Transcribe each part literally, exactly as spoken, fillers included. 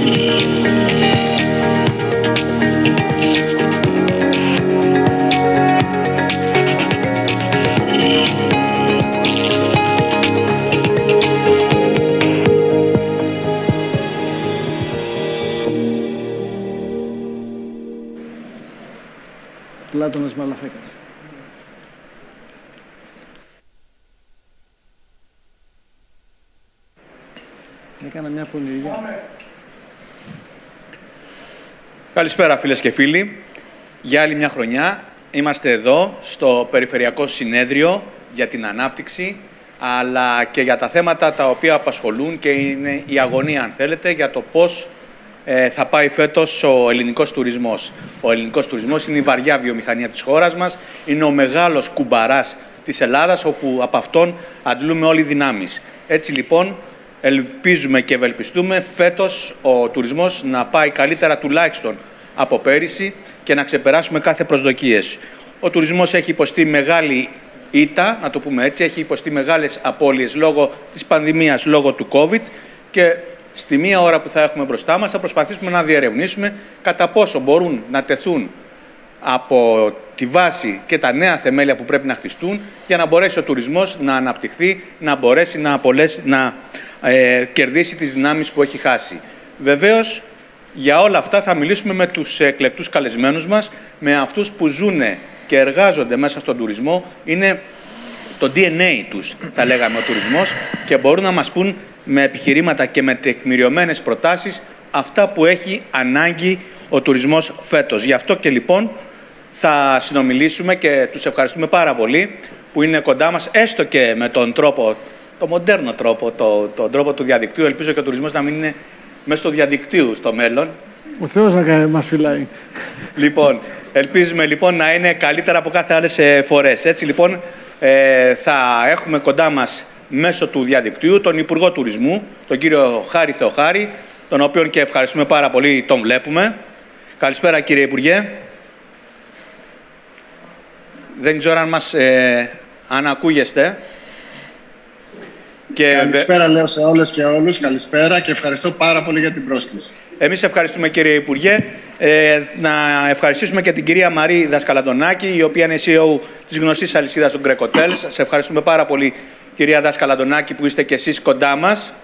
Πλάτωνας Μαλαφέκας. Έκανα μια πονηριά. Καλησπέρα φίλες και φίλοι. Για άλλη μια χρονιά είμαστε εδώ στο Περιφερειακό Συνέδριο για την Ανάπτυξη, αλλά και για τα θέματα τα οποία απασχολούν και είναι η αγωνία, αν θέλετε, για το πώς ε, θα πάει φέτος ο ελληνικός τουρισμός. Ο ελληνικός τουρισμός είναι η βαριά βιομηχανία της χώρας μας, είναι ο μεγάλος κουμπαράς της Ελλάδας, όπου από αυτόν αντλούμε όλοι δυνάμεις. Έτσι λοιπόν, ελπίζουμε και ευελπιστούμε φέτος ο τουρισμός να πάει καλύτερα τουλάχιστον από πέρυσι και να ξεπεράσουμε κάθε προσδοκίες. Ο τουρισμός έχει υποστεί μεγάλη ήττα, να το πούμε έτσι, έχει υποστεί μεγάλες απώλειες λόγω της πανδημίας, λόγω του COVID, και στη μία ώρα που θα έχουμε μπροστά μας θα προσπαθήσουμε να διερευνήσουμε κατά πόσο μπορούν να τεθούν από τη βάση και τα νέα θεμέλια που πρέπει να χτιστούν για να μπορέσει ο τουρισμός να αναπτυχθεί, να μπορέσει να, απολέσει, να ε, κερδίσει τις δυνάμεις που έχει χάσει. Βεβαίως, για όλα αυτά θα μιλήσουμε με τους εκλεκτούς καλεσμένους μας, με αυτούς που ζουν και εργάζονται μέσα στον τουρισμό. Είναι το ντι εν έι τους, θα λέγαμε, ο τουρισμός, και μπορούν να μας πούν με επιχειρήματα και με τεκμηριωμένες προτάσεις αυτά που έχει ανάγκη ο τουρισμός φέτος. Γι' αυτό και λοιπόν θα συνομιλήσουμε και τους ευχαριστούμε πάρα πολύ που είναι κοντά μας, έστω και με τον τρόπο, το μοντέρνο τρόπο, το, τον τρόπο του διαδικτύου. Ελπίζω και ο τουρισμός να μην είναι μέσα στο διαδικτύου στο μέλλον. Ο Θεός να μας φυλάει. Λοιπόν, ελπίζουμε λοιπόν να είναι καλύτερα από κάθε άλλες φορές. Έτσι λοιπόν ε, θα έχουμε κοντά μας μέσω του διαδικτύου τον Υπουργό Τουρισμού, τον κύριο Χάρη Θεοχάρη, τον οποίον και ευχαριστούμε πάρα πολύ, τον βλέπουμε. Καλησπέρα κύριε Υπουργέ. Δεν ξέρω αν μας ε, αν ακούγεστε. Και... Καλησπέρα λέω σε όλες και όλους, καλησπέρα και ευχαριστώ πάρα πολύ για την πρόσκληση. Εμείς ευχαριστούμε κύριε Υπουργέ. Ε, να ευχαριστήσουμε και την κυρία Μαρή Δασκαλαντονάκη, η οποία είναι σι ι ο της γνωστής αλυσίδας του Greek Hotels. Σε ευχαριστούμε πάρα πολύ κυρία Δασκαλαντονάκη που είστε και εσείς κοντά μας.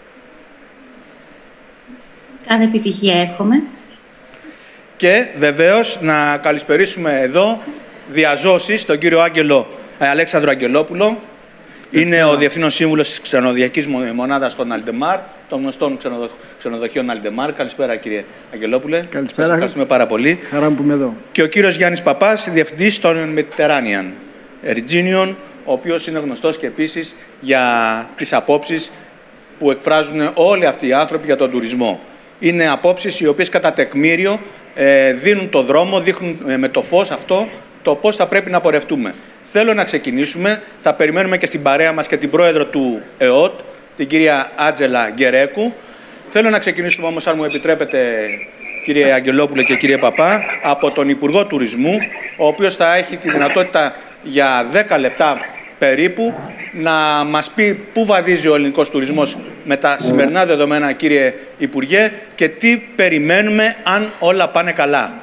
Κάθε επιτυχία εύχομαι. Και βεβαίως να καλησπερίσουμε εδώ διαζώσεις τον κύριο Άγγελο, ε, Αλέξανδρο Αγγελόπουλο. Είναι ο Διευθύνων Σύμβουλος της Ξενοδοχειακής Μονάδας των Αλντεμάρ, των γνωστών ξενοδοχ... ξενοδοχείων Αλντεμάρ. Καλησπέρα κύριε Αγγελόπουλε. Καλησπέρα. Σας ευχαριστούμε πάρα πολύ. Χαρά μου που είμαι εδώ. Και ο κύριος Γιάννης Παπάς, Διευθυντής των Mediterranean Region, ο οποίος είναι γνωστός και επίσης για τις απόψεις που εκφράζουν όλοι αυτοί οι άνθρωποι για τον τουρισμό. Είναι απόψεις οι οποίες κατά τεκμήριο ε, δίνουν το δρόμο, δείχνουν ε, με το φως αυτό το πώς θα πρέπει να πορευτούμε. Θέλω να ξεκινήσουμε. Θα περιμένουμε και στην παρέα μας και την πρόεδρο του ΕΟΤ, την κυρία Άτζελα Γκερέκου. Θέλω να ξεκινήσουμε όμως, αν μου επιτρέπετε, κύριε Αγγελόπουλε και κύριε Παπά, από τον Υπουργό Τουρισμού, ο οποίος θα έχει τη δυνατότητα για δέκα λεπτά περίπου να μας πει πού βαδίζει ο ελληνικός τουρισμός με τα σημερινά δεδομένα, κύριε Υπουργέ, και τι περιμένουμε αν όλα πάνε καλά.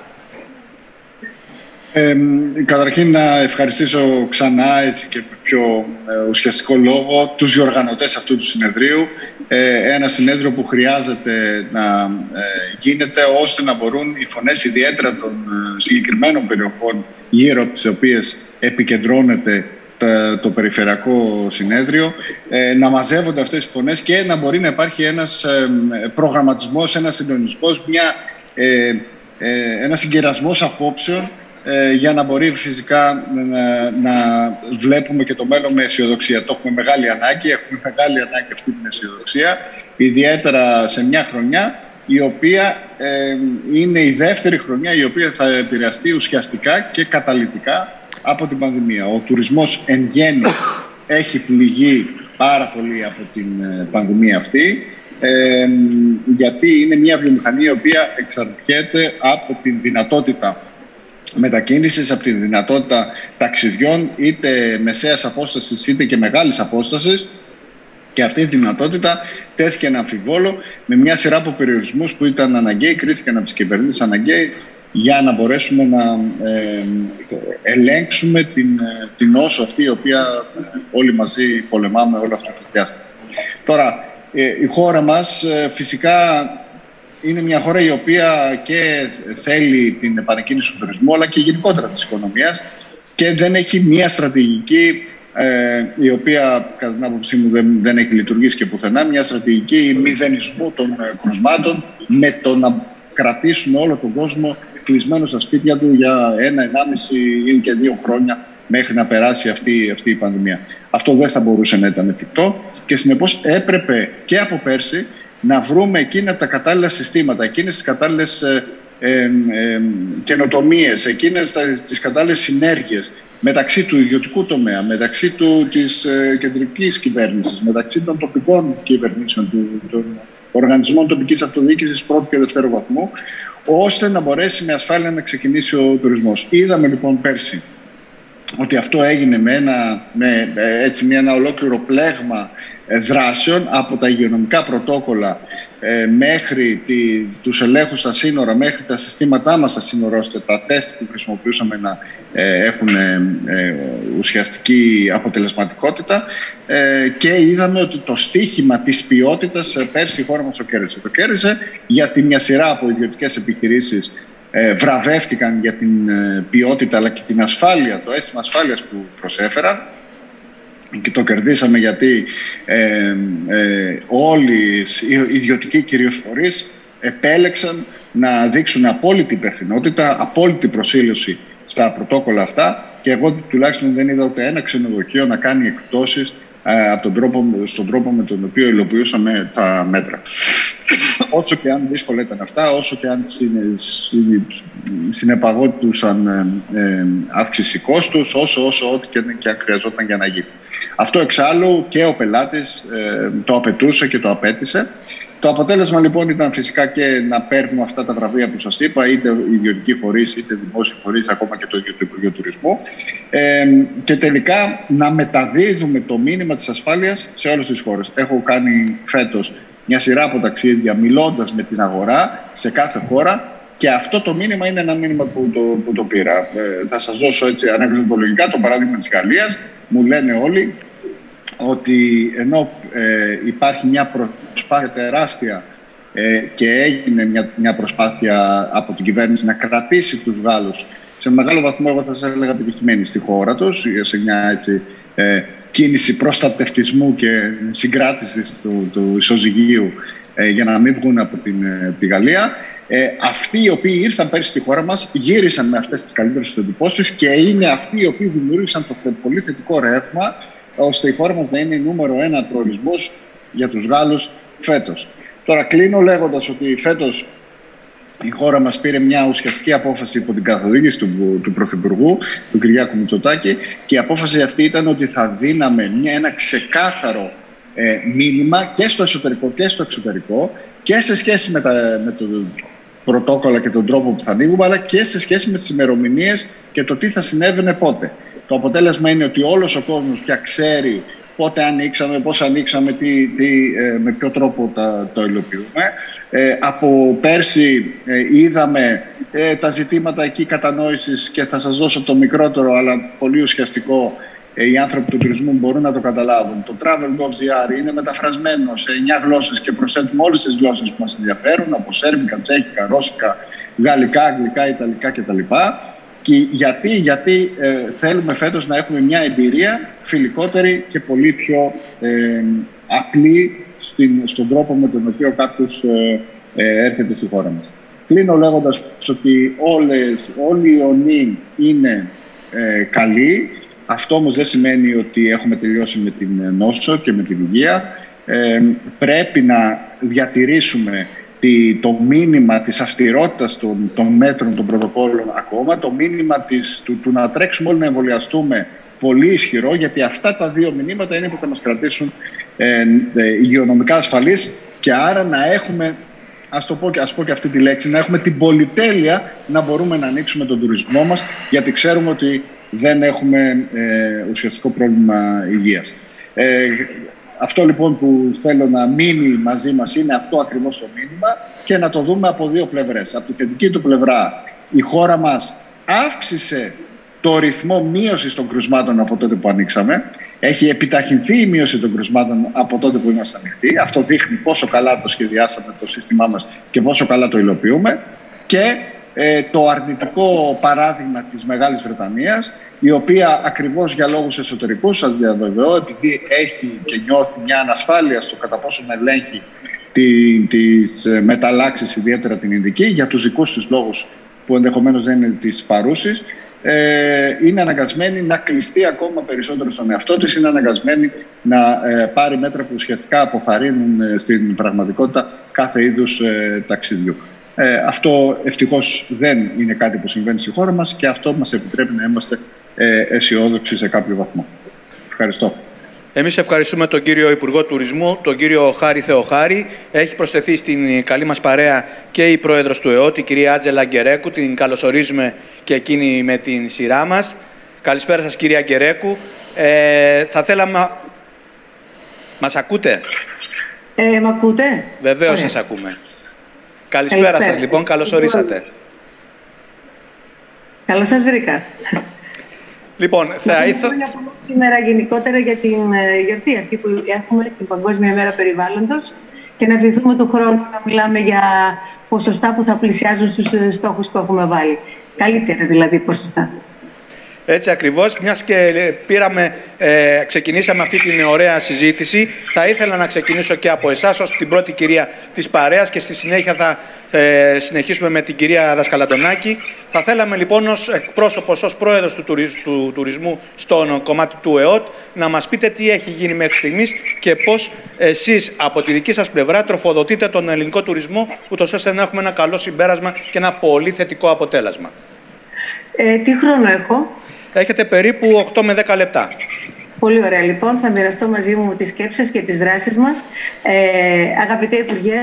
Ε, καταρχήν να ευχαριστήσω ξανά, έτσι και με πιο ε, ουσιαστικό λόγο, τους διοργανωτές αυτού του συνεδρίου. Ε, ένα συνέδριο που χρειάζεται να ε, γίνεται ώστε να μπορούν οι φωνές ιδιαίτερα των ε, συγκεκριμένων περιοχών γύρω από τις οποίες επικεντρώνεται το, το Περιφερειακό Συνέδριο, ε, να μαζεύονται αυτές οι φωνές και να μπορεί να υπάρχει ένας ε, προγραμματισμός, ένας συντονισμός, μια, ε, ε, ένας συγκερασμός απόψεων, για να μπορεί φυσικά να, να βλέπουμε και το μέλλον με αισιοδοξία. Το έχουμε μεγάλη ανάγκη, έχουμε μεγάλη ανάγκη αυτή την αισιοδοξία, ιδιαίτερα σε μια χρονιά η οποία ε, είναι η δεύτερη χρονιά η οποία θα επηρεαστεί ουσιαστικά και καταλυτικά από την πανδημία. Ο τουρισμός εν γέννη έχει πληγεί πάρα πολύ από την πανδημία αυτή, ε, γιατί είναι μια βιομηχανία η οποία εξαρτιέται από την δυνατότητα μετακίνησης, από τη δυνατότητα ταξιδιών, είτε μεσαίας απόστασης είτε και μεγάλης απόστασης, και αυτή η δυνατότητα τέθηκε ένα αμφιβόλο με μια σειρά από περιορισμούς που ήταν αναγκαίοι, κρίθηκαν από τις κυβερνήσεις αναγκαίοι για να μπορέσουμε να ε, ελέγξουμε την, την όσο αυτή η οποία όλοι μαζί πολεμάμε όλο αυτό το διάστημα. Τώρα, ε, η χώρα μας ε, φυσικά είναι μια χώρα η οποία και θέλει την επανεκκίνηση του τουρισμού αλλά και γενικότερα της οικονομίας και δεν έχει μια στρατηγική ε, η οποία κατά την άποψή μου δεν, δεν έχει λειτουργήσει και πουθενά, μια στρατηγική μηδενισμού των ε, κρουσμάτων με το να κρατήσουμε όλο τον κόσμο κλεισμένο στα σπίτια του για ένα, ενάμιση ή και δύο χρόνια μέχρι να περάσει αυτή, αυτή η πανδημία. Αυτό δεν θα μπορούσε να ήταν εφικτό και συνεπώς έπρεπε και από πέρσι να βρούμε εκείνα τα κατάλληλα συστήματα, εκείνες τις κατάλληλες ε, ε, ε, καινοτομίες, εκείνες τις κατάλληλες συνέργειες μεταξύ του ιδιωτικού τομέα, μεταξύ του, της ε, κεντρικής κυβέρνησης, μεταξύ των τοπικών κυβερνήσεων, του, των οργανισμών τοπικής αυτοδιοίκησης πρώτου και δευτέρου βαθμού, ώστε να μπορέσει με ασφάλεια να ξεκινήσει ο τουρισμός. Είδαμε λοιπόν πέρσι ότι αυτό έγινε με ένα, με, έτσι, με ένα ολόκληρο πλέγμα δράσεων από τα υγειονομικά πρωτόκολλα ε, μέχρι τη, τους ελέγχους στα σύνορα, μέχρι τα συστήματά μας στα σύνορα, ώστε τα τεστ που χρησιμοποιούσαμε να ε, έχουν ε, ε, ουσιαστική αποτελεσματικότητα ε, και είδαμε ότι το στίχημα της ποιότητας ε, πέρσι η χώρα μας το κέρδισε. Το κέρδισε γιατί μια σειρά από ιδιωτικές επιχειρήσεις ε, βραβεύτηκαν για την ε, ποιότητα αλλά και την ασφάλεια, το αίσθημα ασφάλειας που προσέφεραν. Και το κερδίσαμε γιατί ε, ε, όλοι οι ιδιωτικοί κυρίως φορείς επέλεξαν να δείξουν απόλυτη υπευθυνότητα, απόλυτη προσήλωση στα πρωτόκολλα αυτά και εγώ τουλάχιστον δεν είδα ούτε ένα ξενοδοχείο να κάνει εκπτώσεις ε, από τον τρόπο, στον τρόπο με τον οποίο υλοποιούσαμε τα μέτρα. Όσο και αν δύσκολα ήταν αυτά, όσο και αν συνεπαγόντουσαν ε, ε, αύξηση κόστους, όσο, όσο ό,τι και, και αν χρειαζόταν για να γίνει. Αυτό εξάλλου και ο πελάτης ε, το απαιτούσε και το απέτησε. Το αποτέλεσμα λοιπόν ήταν φυσικά και να παίρνουμε αυτά τα βραβεία που σας είπα, είτε ιδιωτικοί φορείς είτε δημόσιοι φορείς, ακόμα και το Υπουργείο Τουρισμού, ε, και τελικά να μεταδίδουμε το μήνυμα της ασφάλειας σε όλες τις χώρες. Έχω κάνει φέτος μια σειρά από ταξίδια μιλώντας με την αγορά σε κάθε χώρα και αυτό το μήνυμα είναι ένα μήνυμα που το, που το πήρα. Ε, θα σας δώσω έτσι ανεκδοτολογικά το παράδειγμα της Γαλλίας. Μου λένε όλοι ότι ενώ ε, υπάρχει μια προσπάθεια τεράστια ε, και έγινε μια, μια προσπάθεια από την κυβέρνηση να κρατήσει τους Γάλλους σε μεγάλο βαθμό, εγώ θα σας έλεγα, επιτυχημένη στη χώρα τους, σε μια έτσι, ε, κίνηση προστατευτισμού και συγκράτησης του, του ισοζυγίου ε, για να μην βγουν από την, ε, τη Γαλλία. Ε, αυτοί οι οποίοι ήρθαν πέρσι στη χώρα μας γύρισαν με αυτές τις καλύτερες εντυπώσεις και είναι αυτοί οι οποίοι δημιούργησαν το θε, πολύ θετικό ρεύμα ώστε η χώρα μας να είναι η νούμερο ένα προορισμός για τους Γάλλους φέτος. Τώρα κλείνω λέγοντας ότι φέτος η χώρα μας πήρε μια ουσιαστική απόφαση υπό την καθοδήγηση του, του Πρωθυπουργού, του Κυριάκου Μητσοτάκη, και η απόφαση αυτή ήταν ότι θα δίναμε μια, ένα ξεκάθαρο ε, μήνυμα και στο εσωτερικό και στο εξωτερικό και σε σχέση με, τα, με το πρωτόκολλα και τον τρόπο που θα ανοίγουμε, αλλά και σε σχέση με τις ημερομηνίες και το τι θα συνέβαινε πότε. Το αποτέλεσμα είναι ότι όλος ο κόσμος πια ξέρει πότε ανοίξαμε, πώς ανοίξαμε, τι, τι, ε, με ποιο τρόπο τα, το υλοποιούμε. Ε, από πέρσι ε, είδαμε ε, τα ζητήματα εκεί κατανόησης και θα σας δώσω το μικρότερο αλλά πολύ ουσιαστικό. Ε, οι άνθρωποι του τουρισμού μπορούν να το καταλάβουν. Το Travel.gr είναι μεταφρασμένο σε εννιά γλώσσες και προσθέτουμε όλες τις γλώσσες που μας ενδιαφέρουν, από σέρβικα, τσέχικα, ρώσικα, γαλλικά, αγγλικά, ιταλικά κτλ. Και γιατί, γιατί ε, θέλουμε φέτος να έχουμε μια εμπειρία φιλικότερη και πολύ πιο ε, απλή στην, στον τρόπο με τον οποίο κάποιος ε, ε, έρχεται στη χώρα μας. Κλείνω λέγοντας ότι όλες, όλοι οι ιονοί είναι ε, καλοί. Αυτό όμως δεν σημαίνει ότι έχουμε τελειώσει με την νόσο και με την υγεία. Ε, πρέπει να διατηρήσουμε το μήνυμα της αυστηρότητας των, των μέτρων, των πρωτοκόλων ακόμα, το μήνυμα της, του, του να τρέξουμε όλοι να εμβολιαστούμε πολύ ισχυρό, γιατί αυτά τα δύο μηνύματα είναι που θα μας κρατήσουν ε, ε, υγειονομικά ασφαλείς και άρα να έχουμε, ας, το πω, ας πω και αυτή τη λέξη, να έχουμε την πολυτέλεια να μπορούμε να ανοίξουμε τον τουρισμό μας, γιατί ξέρουμε ότι δεν έχουμε ε, ουσιαστικό πρόβλημα υγείας. Ε, αυτό λοιπόν που θέλω να μείνει μαζί μας είναι αυτό ακριβώς το μήνυμα και να το δούμε από δύο πλευρές. Από τη θετική του πλευρά, η χώρα μας αύξησε το ρυθμό μείωσης των κρουσμάτων από τότε που ανοίξαμε. Έχει επιταχυνθεί η μείωση των κρουσμάτων από τότε που είμαστε ανοιχτοί. Αυτό δείχνει πόσο καλά το σχεδιάσαμε το σύστημά μας και πόσο καλά το υλοποιούμε. Και ε, το αρνητικό παράδειγμα της Μεγάλης Βρετανίας, η οποία ακριβώς για λόγους εσωτερικούς, σας διαβεβαιώ, επειδή έχει και νιώθει μια ανασφάλεια στο κατά πόσο ελέγχει τις μεταλλάξεις, ιδιαίτερα την Ινδική, για τους δικούς τους λόγους που ενδεχομένως δεν είναι της παρούσης, ε, είναι αναγκασμένη να κλειστεί ακόμα περισσότερο στον εαυτό της, είναι αναγκασμένη να ε, πάρει μέτρα που ουσιαστικά αποθαρρύνουν ε, στην πραγματικότητα κάθε είδους ε, ταξιδιού. Ε, αυτό ευτυχώς δεν είναι κάτι που συμβαίνει στη χώρα μας και αυτό μας επιτρέπει να είμαστε ε, αισιόδοξοι σε κάποιο βαθμό. Ευχαριστώ. Εμείς ευχαριστούμε τον κύριο Υπουργό Τουρισμού, τον κύριο Χάρη Θεοχάρη. Έχει προσθεθεί στην καλή μας παρέα και η πρόεδρος του ΕΟΤ, η κυρία Άτζελα Γκερέκου. Την καλωσορίζουμε και εκείνη με την σειρά μας. Καλησπέρα σας, κυρία Γκερέκου. Ε, θα θέλαμε... Μας ακούτε? Ε, μ' ακούτε? Βεβαίως. Ωραία. Σας ακούμε. Καλησπέρα, Καλησπέρα σας, λοιπόν. Καλώς ορίσατε. Καλώς σας βρήκα. Λοιπόν, θα ήθελα... Σήμερα γενικότερα για την γιορτή αυτή που έχουμε, την Παγκόσμια Μέρα Περιβάλλοντος, και να ευχηθούμε του χρόνου να μιλάμε για ποσοστά που θα πλησιάζουν στους στόχους που έχουμε βάλει. Καλύτερα δηλαδή ποσοστά. Έτσι ακριβώς, μιας και πήραμε, ε, ξεκινήσαμε αυτή την ωραία συζήτηση, θα ήθελα να ξεκινήσω και από εσάς ως την πρώτη κυρία της παρέας και στη συνέχεια θα ε, συνεχίσουμε με την κυρία Δασκαλαντονάκη. Θα θέλαμε λοιπόν ως εκπρόσωπος, ως πρόεδρος του, τουρισμ, του τουρισμού στον κομμάτι του ΕΟΤ, να μας πείτε τι έχει γίνει μέχρι στιγμής και πώς εσείς από τη δική σας πλευρά τροφοδοτείτε τον ελληνικό τουρισμό, ούτως ώστε να έχουμε ένα καλό συμπέρασμα και ένα πολύ θετικό αποτέλεσμα. Ε, τι χρόνο έχω? Έχετε περίπου οκτώ με δέκα λεπτά. Πολύ ωραία. Λοιπόν, θα μοιραστώ μαζί μου τις σκέψεις και τις δράσεις μας. Ε, αγαπητέ Υπουργέ,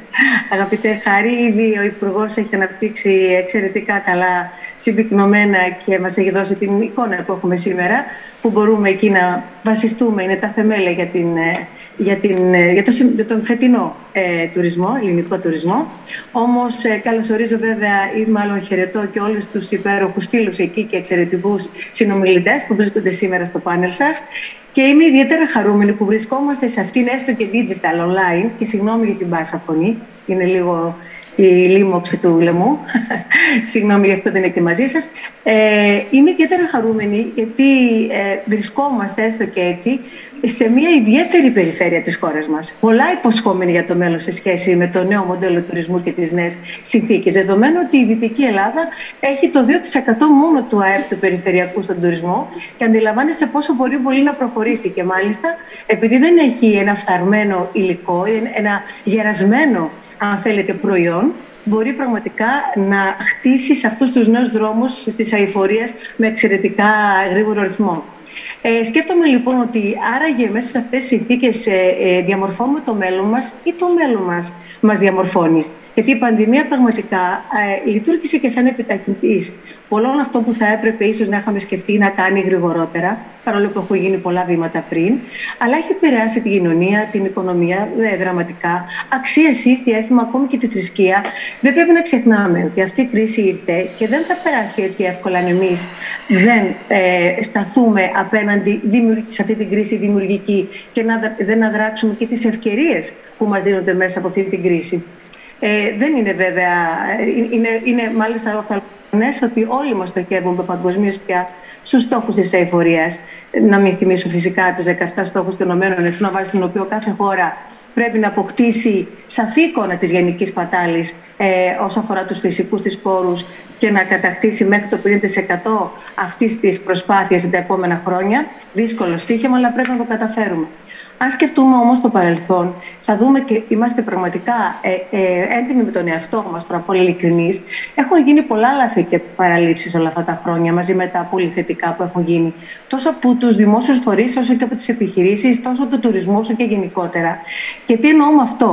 αγαπητέ Χάρη, ήδη ο Υπουργός έχει αναπτύξει εξαιρετικά καλά συμπυκνωμένα και μας έχει δώσει την εικόνα που έχουμε σήμερα, που μπορούμε εκεί να βασιστούμε, είναι τα θεμέλια για, την, για, την, για, το, για τον φετινό ε, τουρισμό, ελληνικό τουρισμό. Όμως ε, καλωσορίζω βέβαια ή μάλλον χαιρετώ και όλους τους υπέροχους φίλους εκεί και εξαιρετικούς συνομιλητές που βρίσκονται σήμερα στο πάνελ σας. Και είμαι ιδιαίτερα χαρούμενη που βρισκόμαστε σε αυτήν έστω και digital online, και συγγνώμη για την μπάσα φωνή, είναι λίγο η λίμωξη του λαιμού. Συγγνώμη, γι' αυτό δεν είναι και μαζί σας. Ε, είμαι ιδιαίτερα χαρούμενη γιατί ε, βρισκόμαστε έστω και έτσι σε μια ιδιαίτερη περιφέρεια της χώρας μας. Πολλά υποσχόμενη για το μέλλον σε σχέση με το νέο μοντέλο τουρισμού και τις νέες συνθήκες. Δεδομένου ότι η Δυτική Ελλάδα έχει το δύο τοις εκατό μόνο του ΑΕΠ του περιφερειακού στον τουρισμό και αντιλαμβάνεστε πόσο μπορεί πολύ να προχωρήσει. Και μάλιστα, επειδή δεν έχει ένα φθαρμένο υλικό, ένα γερασμένο, αν θέλετε, προϊόν, μπορεί πραγματικά να χτίσει σε αυτούς τους νέους δρόμους της αειφορίας με εξαιρετικά γρήγορο ρυθμό. Ε, σκέφτομαι λοιπόν ότι άραγε μέσα σε αυτές τις συνθήκες ε, ε, διαμορφώνουμε το μέλλον μας ή το μέλλον μας μας διαμορφώνει. Γιατί η πανδημία πραγματικά ε, λειτουργήσε και σαν επιταχυντής πολλών αυτών που θα έπρεπε ίσως να είχαμε σκεφτεί να κάνει γρηγορότερα, παρόλο που έχουν γίνει πολλά βήματα πριν, αλλά έχει επηρεάσει την κοινωνία, την οικονομία ε, δραματικά, αξίες, ήθη, έθιμα, ακόμη και τη θρησκεία. Δεν πρέπει να ξεχνάμε ότι αυτή η κρίση ήρθε και δεν θα περάσει έτσι εύκολα αν εμείς δεν ε, σταθούμε απέναντι σε αυτή την κρίση δημιουργική και να, δεν αδράξουμε και τις ευκαιρίες που μας δίνονται μέσα από αυτή την κρίση. Ε, δεν είναι βέβαια, είναι, είναι μάλιστα οφθαλμονές ότι όλοι μας στοχεύουμε παγκοσμίως πια στους στόχους της αειφορίας. Να μην θυμίσω φυσικά τους δεκαεπτά στόχους των Ηνωμένων Εθνών, βάσει τον οποίο κάθε χώρα πρέπει να αποκτήσει σαφή εικόνα της γενικής πατάλης ε, όσον αφορά τους φυσικούς της πόρους και να κατακτήσει μέχρι το πενήντα τοις εκατό αυτής της προσπάθειας τα επόμενα χρόνια. Δύσκολο στοίχημα, αλλά πρέπει να το καταφέρουμε. Αν σκεφτούμε όμως το παρελθόν, θα δούμε και είμαστε πραγματικά ε, ε, έντιμοι με τον εαυτό μας, πάρα πολύ ειλικρινείς. Έχουν γίνει πολλά λάθη και παραλήψεις όλα αυτά τα χρόνια, μαζί με τα πολύ θετικά που έχουν γίνει, τόσο από τους δημόσιους φορείς, όσο και από τις επιχειρήσεις, τόσο του τουρισμού, όσο και γενικότερα. Και τι εννοώ με αυτό?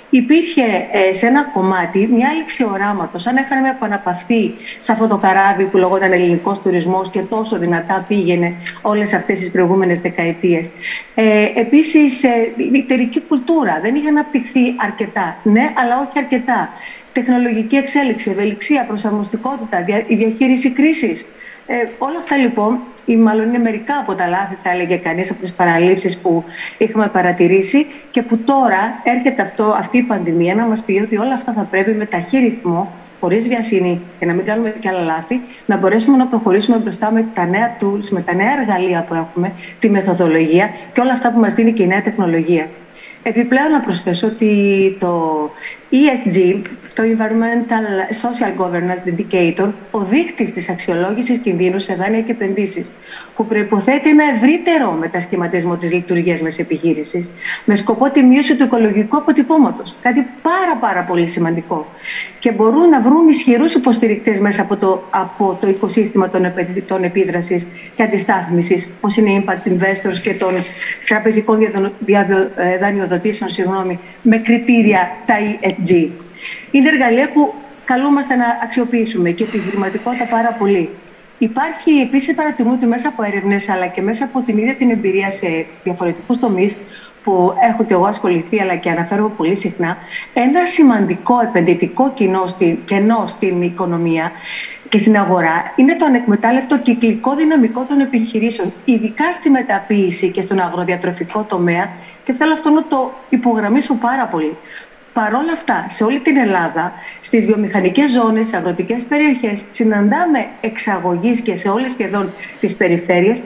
υπήρχε ε, σε ένα κομμάτι μια έλξη οράματος, σαν να είχαμε επαναπαυθεί σε αυτό το καράβι που λεγόταν ελληνικός τουρισμός και τόσο δυνατά πήγαινε όλες αυτές τις προηγούμενες δεκαετίες. Ε, επίσης, ε, η εταιρική κουλτούρα δεν είχε αναπτυχθεί αρκετά. Ναι, αλλά όχι αρκετά. Τεχνολογική εξέλιξη, ευελιξία, προσαρμοστικότητα, δια, η διαχείριση κρίσης. Ε, όλα αυτά λοιπόν, ή μάλλον είναι μερικά από τα λάθη, θα έλεγε κανείς, από τις παραλήψεις που είχαμε παρατηρήσει και που τώρα έρχεται αυτό, αυτή η πανδημία να μας πει ότι όλα αυτά θα πρέπει με ταχύ ρυθμό, χωρίς βιασύνη και να μην κάνουμε και άλλα λάθη, να μπορέσουμε να προχωρήσουμε μπροστά με τα νέα tools, με τα νέα εργαλεία που έχουμε, τη μεθοδολογία και όλα αυτά που μας δίνει και η νέα τεχνολογία. Επιπλέον να προσθέσω ότι το ι ες τζι, το Environmental Social Governance Indicator, ο δείκτης της αξιολόγησης κινδύνου σε δάνεια και επενδύσεις, που προϋποθέτει ένα ευρύτερο μετασχηματισμό της λειτουργίας μιας επιχείρησης, με σκοπό τη μείωση του οικολογικού αποτυπώματος. Κάτι πάρα πάρα πολύ σημαντικό. Και μπορούν να βρουν ισχυρούς υποστηρικτές μέσα από το, από το οικοσύστημα των επενδυτών επίδρασης και αντιστάθμισης, όπως είναι οι impact investors και των τραπεζικών δανειοδοτήσεων, συγγνώμη, με κριτήρια τα ι ες τζι. Είναι εργαλεία που καλούμαστε να αξιοποιήσουμε και επιχειρηματικότητα πάρα πολύ. Υπάρχει επίσης, παρατηρούμε ότι μέσα από έρευνες αλλά και μέσα από την ίδια την εμπειρία σε διαφορετικούς τομείς που έχω και εγώ ασχοληθεί αλλά και αναφέρω πολύ συχνά, ένα σημαντικό επενδυτικό κοινό στην, κενό στην οικονομία και στην αγορά είναι το ανεκμετάλλευτο κυκλικό δυναμικό των επιχειρήσεων, ειδικά στη μεταποίηση και στον αγροδιατροφικό τομέα, και θέλω αυτό να το υπογραμμίσω πάρα πολύ. Παρ' όλα αυτά, σε όλη την Ελλάδα, στις βιομηχανικές ζώνες, στις αγροτικές περιοχές, συναντάμε εξαγωγής και σε όλες σχεδόν τις περιφέρειες,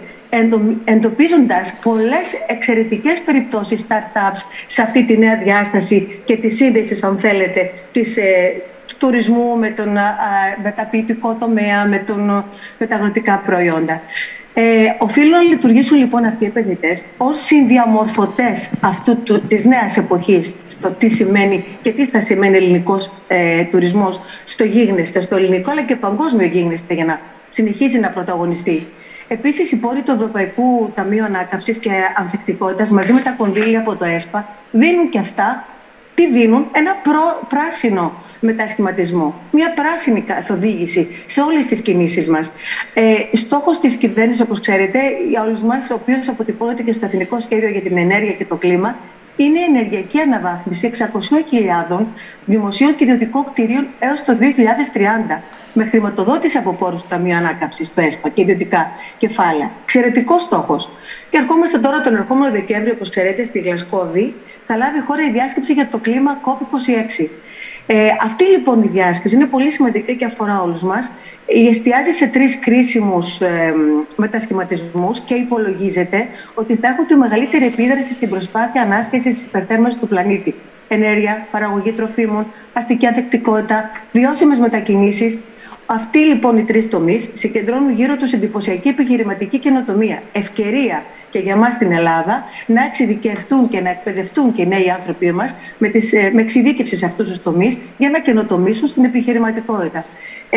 εντοπίζοντας πολλές εξαιρετικές περιπτώσεις startups σε αυτή τη νέα διάσταση και τη σύνδεση, αν θέλετε, της, ε, του τουρισμού με τον α, μεταποιητικό τομέα, με, τον, με τα αγροτικά προϊόντα. Ε, οφείλουν να λειτουργήσουν λοιπόν αυτοί οι επενδυτές ως συνδιαμορφωτές αυτού του, της νέας εποχής, στο τι σημαίνει και τι θα σημαίνει ελληνικός ε, τουρισμός στο γίγνεσθε, στο ελληνικό αλλά και παγκόσμιο γίγνεσθε, για να συνεχίσει να πρωταγωνιστεί. Επίσης, οι πόροι του Ευρωπαϊκού Ταμείου Ανάκαμψης και Ανθεκτικότητας μαζί με τα κονδύλια από το ΕΣΠΑ δίνουν και αυτά, τι δίνουν, ένα προ, πράσινο μετασχηματισμό, μια πράσινη καθοδήγηση σε όλες τις κινήσεις μας. Ε, στόχος της κυβέρνησης, όπως ξέρετε, για όλους μας, ο οποίος αποτυπώνεται και στο Εθνικό Σχέδιο για την Ενέργεια και το Κλίμα, είναι η ενεργειακή αναβάθμιση εξακόσιες χιλιάδες δημοσίων και ιδιωτικών κτηρίων έως το δύο χιλιάδες τριάντα, με χρηματοδότηση από πόρους του Ταμείου Ανάκαμψης, του ΕΣΠΑ και ιδιωτικά κεφάλαια. Εξαιρετικός στόχος. Και ερχόμαστε τώρα τον ερχόμενο Δεκέμβριο, όπως ξέρετε, στη Γλασκόβη, θα λάβει η χώρα η διάσκεψη για το κλίμα κοπ είκοσι έξι. Ε, αυτή λοιπόν η διάσκεψη είναι πολύ σημαντική και αφορά όλους μας. Εστιάζει σε τρεις κρίσιμους ε, μετασχηματισμούς και υπολογίζεται ότι θα έχουν τη μεγαλύτερη επίδραση στην προσπάθεια ανάρτησης της υπερθέρμανσης του πλανήτη. Ενέργεια, παραγωγή τροφίμων, αστική ανθεκτικότητα, βιώσιμες μετακινήσεις. Αυτοί λοιπόν οι τρεις τομείς συγκεντρώνουν γύρω τους εντυπωσιακή επιχειρηματική καινοτομία. Ευκαιρία και για μας στην Ελλάδα να εξειδικευτούν και να εκπαιδευτούν και οι νέοι άνθρωποι μας με, τις, με εξειδίκευση σε αυτούς τους τομείς για να καινοτομήσουν στην επιχειρηματικότητα. Ε,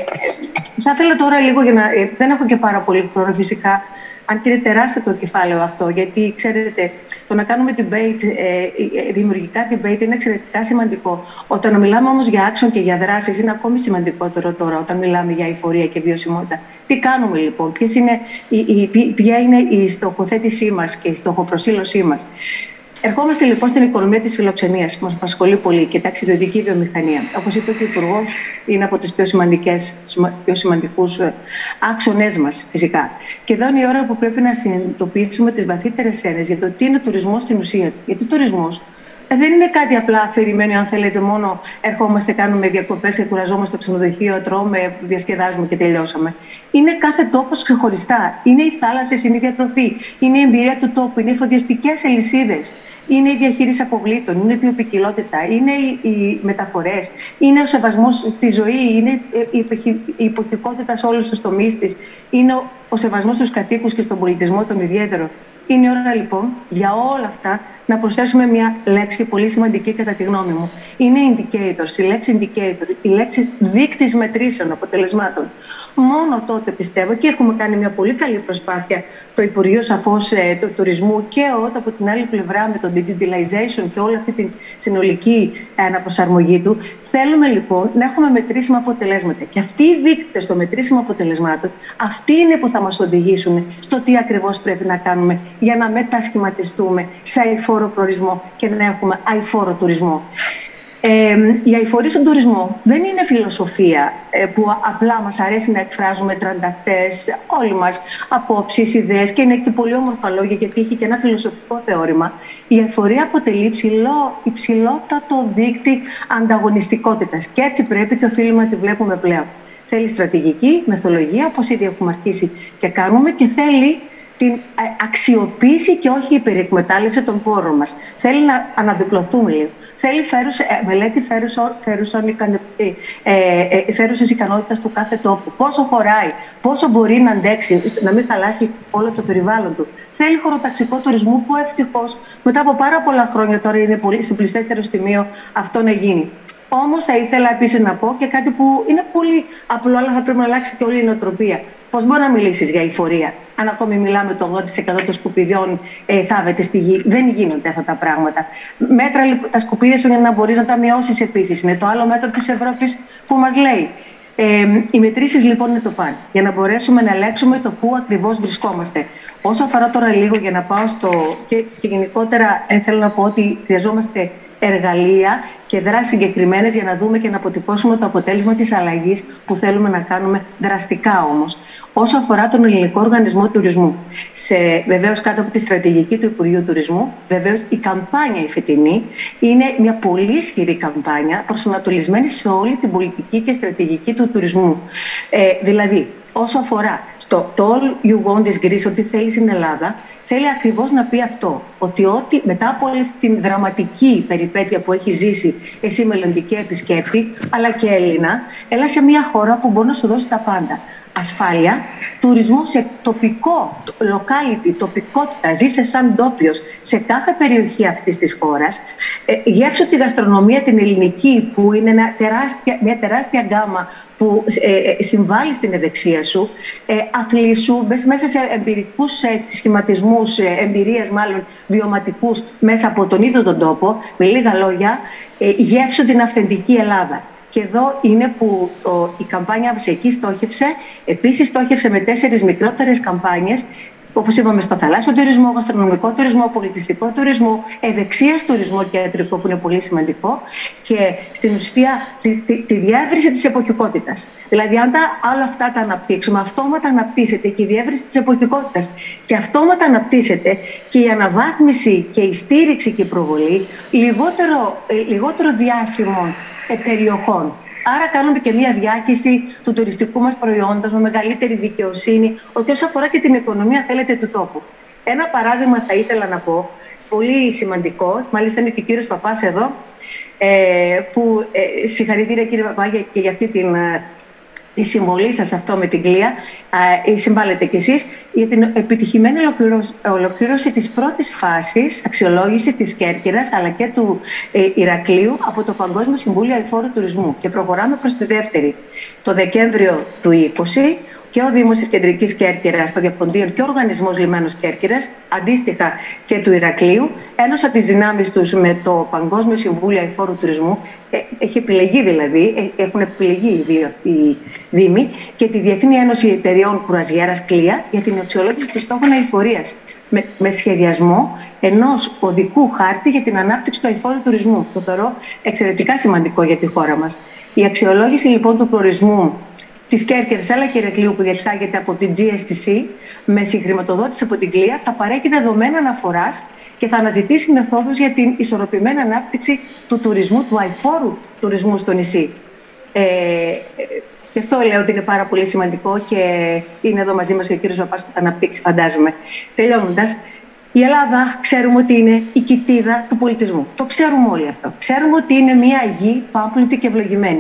θα ήθελα τώρα λίγο, για να, ε, δεν έχω και πάρα πολύ χρόνο φυσικά, αν και είναι τεράστιο το κεφάλαιο αυτό, γιατί ξέρετε, το να κάνουμε debate, ε, δημιουργικά debate είναι εξαιρετικά σημαντικό. Όταν μιλάμε όμως για action και για δράσεις, είναι ακόμη σημαντικότερο τώρα, όταν μιλάμε για εφορία και βιωσιμότητα. Τι κάνουμε λοιπόν, ποιες είναι η, η, ποια είναι η στοχοθέτησή μας και η στοχοπροσήλωσή μας. Ερχόμαστε λοιπόν στην οικονομία της φιλοξενίας, που μας απασχολεί πολύ, και ταξιδιωτική βιομηχανία. Όπως είπε και ο Υπουργός, είναι από τις πιο, πιο σημαντικούς άξονές μας, φυσικά. Και εδώ είναι η ώρα που πρέπει να συνειδητοποιήσουμε τις βαθύτερες έννοιες για το τι είναι τουρισμός στην ουσία του. Γιατί τουρισμός δεν είναι κάτι απλά αφηρημένο, αν θέλετε, μόνο ερχόμαστε, κάνουμε διακοπές, κουραζόμαστε στο ξενοδοχείο, τρώμε, διασκεδάζουμε και τελειώσαμε. Είναι κάθε τόπος ξεχωριστά. Είναι οι θάλασσες, είναι η διατροφή, είναι η εμπειρία του τόπου, είναι οι εφοδιαστικές αλυσίδες, είναι η διαχείριση αποβλήτων, είναι η βιοποικιλότητα, είναι οι μεταφορές, είναι ο σεβασμός στη ζωή, είναι η εποχικότητα σε όλους τους τομείς της, είναι ο σεβασμός στους κατοίκους και στον πολιτισμό τον ιδιαίτερο. Είναι η ώρα λοιπόν για όλα αυτά να προσθέσουμε μια λέξη πολύ σημαντική κατά τη γνώμη μου. Είναι indicators, η λέξη indicator, η λέξη δείκτης μετρήσεων αποτελεσμάτων. Μόνο τότε πιστεύω, και έχουμε κάνει μια πολύ καλή προσπάθεια το Υπουργείο σαφώς ε, του Τουρισμού και ΟΤ από την άλλη πλευρά με το digitalization και όλη αυτή την συνολική αναπροσαρμογή του. Θέλουμε λοιπόν να έχουμε μετρήσιμα αποτελέσματα. Και αυτοί οι δείκτες των μετρήσιμων αποτελεσμάτων, αυτοί είναι που θα μας οδηγήσουν στο τι ακριβώς πρέπει να κάνουμε για να μετασχηματιστούμε σε αηφόρο προορισμό και να έχουμε αηφόρο τουρισμό. Ε, η αηφορία στον τουρισμό δεν είναι φιλοσοφία ε, που απλά μας αρέσει να εκφράζουμε τρανταχτές, όλοι μας απόψεις, ιδέες, και είναι και πολύ όμορφα λόγια γιατί έχει και ένα φιλοσοφικό θεώρημα. Η αηφορία αποτελεί ψηλό, υψηλότατο δείκτη ανταγωνιστικότητας και έτσι πρέπει και οφείλουμε να τη βλέπουμε πλέον. Θέλει στρατηγική, μεθοδολογία, όπως ήδη έχουμε αρχίσει και κάνουμε, και θέλει την αξιοποίηση και όχι υπερεκμετάλλευση των πόρων μας. Θέλει να αναδιπλωθούμε λίγο. Θέλει φέρουσε, ε, μελέτη φέρουσες ικανότητας του κάθε τόπου. Πόσο χωράει, πόσο μπορεί να αντέξει, να μην χαλάσει όλο το περιβάλλον του. Θέλει χωροταξικό τουρισμό που ευτυχώς μετά από πάρα πολλά χρόνια τώρα είναι πολύ, στην πλησιέστερο σημείο αυτό να γίνει. Όμως θα ήθελα επίσης να πω και κάτι που είναι πολύ απλό, αλλά θα πρέπει να αλλάξει και όλη η νοοτροπία. Πώς μπορεί να μιλήσεις για αηφορία, αν ακόμη μιλάμε το ογδόντα τοις εκατό των σκουπιδιών ε, θάβεται στη γη? Δεν γίνονται αυτά τα πράγματα. Μέτρα τα σκουπίδια σου για να μπορείς να τα μειώσεις επίσης. Είναι το άλλο μέτρο της Ευρώπης που μας λέει. Ε, οι μετρήσεις λοιπόν είναι το παν, για να μπορέσουμε να ελέγξουμε το πού ακριβώς βρισκόμαστε. Όσο αφορά τώρα λίγο για να πάω στο. και, και γενικότερα ε, θέλω να πω ότι χρειαζόμαστε εργαλεία και δράσεις συγκεκριμένες για να δούμε και να αποτυπώσουμε το αποτέλεσμα της αλλαγής που θέλουμε να κάνουμε, δραστικά όμως. Όσο αφορά τον Ελληνικό Οργανισμό Τουρισμού, σε, βεβαίως κάτω από τη στρατηγική του Υπουργείου Τουρισμού, βεβαίως η καμπάνια η φετινή είναι μια πολύ ισχυρή καμπάνια προσανατολισμένη σε όλη την πολιτική και στρατηγική του τουρισμού. Ε, δηλαδή, όσο αφορά στο το All You Want is Greece, ότι θέλει στην Ελλάδα, θέλει ακριβώς να πει αυτό, ότι ό,τι μετά από όλη την δραματική περιπέτεια που έχει ζήσει εσύ μελλοντική επισκέπτη, αλλά και Έλληνα, έλα σε μια χώρα που μπορεί να σου δώσει τα πάντα. Ασφάλεια, τουρισμό σε τοπικό, locality, τοπικότητα, ζήσε σαν ντόπιος σε κάθε περιοχή αυτής της χώρας, ε, γεύσου τη γαστρονομία την ελληνική που είναι ένα τεράστια, μια τεράστια γκάμα που ε, συμβάλλει στην ευεξία σου, ε, αθλήσου μέσα σε εμπειρικούς ε, σχηματισμούς, ε, εμπειρίες μάλλον βιωματικούς μέσα από τον ίδιο τον τόπο, με λίγα λόγια, ε, γεύσου την αυθεντική Ελλάδα. Και εδώ είναι που ο, η καμπάνια μας εκεί στόχευσε. Επίσης στόχευσε με τέσσερις μικρότερες καμπάνιες, όπως είπαμε, στο θαλάσσιο τουρισμό, γαστρονομικό τουρισμό, πολιτιστικό τουρισμό, ευεξίας τουρισμό και ιατρικό, που είναι πολύ σημαντικό, και στην ουσία τη, τη, τη διεύρυνση της εποχικότητας. Δηλαδή, αν τα, όλα αυτά τα αναπτύξουμε, αυτόματα αναπτύσσεται και η διεύρυνση της εποχικότητας. Και αυτόματα αναπτύσσεται και η αναβάθμιση και η στήριξη και η προβολή λιγότερο, λιγότερο διάσημων περιοχών. Άρα κάνουμε και μία διάχυση του τουριστικού μας προϊόντος με μεγαλύτερη δικαιοσύνη, ότι όσο αφορά και την οικονομία, θέλετε, του τόπου. Ένα παράδειγμα θα ήθελα να πω, πολύ σημαντικό, μάλιστα είναι και ο κύριος Παπάς εδώ, ε, που ε, συγχαρητήρια κύριε Παπά και για αυτή την τη συμβολή σας αυτό με την Κλία, ε, συμβάλλετε κι εσείς, για την επιτυχημένη ολοκλήρωση, ολοκλήρωση της πρώτης φάσης αξιολόγησης της Κέρκυρας αλλά και του ε, Ηρακλείου από το Παγκόσμιο Συμβούλιο Αηφόρου Τουρισμού. Και προχωράμε προς τη δεύτερη. Το Δεκέμβριο του είκοσι, και ο Δήμος της Κεντρικής Κέρκυρας, το Διαποντίον και ο Οργανισμός Λιμένος Κέρκυρας, αντίστοιχα και του Ηρακλείου, ένωσαν τις δυνάμεις τους με το Παγκόσμιο Συμβούλιο Αηφόρου Τουρισμού. Ε, έχει επιλεγεί δηλαδή, έχουν επιλεγεί οι δύο οι Δήμοι, και τη Διεθνή Ένωση Εταιριών Κουραζιέρας Κλία για την αξιολόγηση των στόχων αηφορίας. Με, με σχεδιασμό ενός οδικού χάρτη για την ανάπτυξη του αηφόρου τουρισμού. Το θεωρώ εξαιρετικά σημαντικό για τη χώρα μας. Η αξιολόγηση λοιπόν του προορισμού της Κέρκυρας αλλά και Ηρακλείου, που διεξάγεται από την τζι ες τι σι με συγχρηματοδότηση από την Κλία, θα παρέχει δεδομένα αναφοράς και θα αναζητήσει μεθόδους για την ισορροπημένη ανάπτυξη του τουρισμού, του αηφόρου τουρισμού στο νησί. Ε, και αυτό λέω ότι είναι πάρα πολύ σημαντικό και είναι εδώ μαζί μας και ο κύριος Παπάς που θα αναπτύξει, φαντάζομαι. Τελειώνοντας, η Ελλάδα ξέρουμε ότι είναι η κοιτίδα του πολιτισμού. Το ξέρουμε όλοι αυτό. Ξέρουμε ότι είναι μια γη πάμπλουτη και ευλογημένη.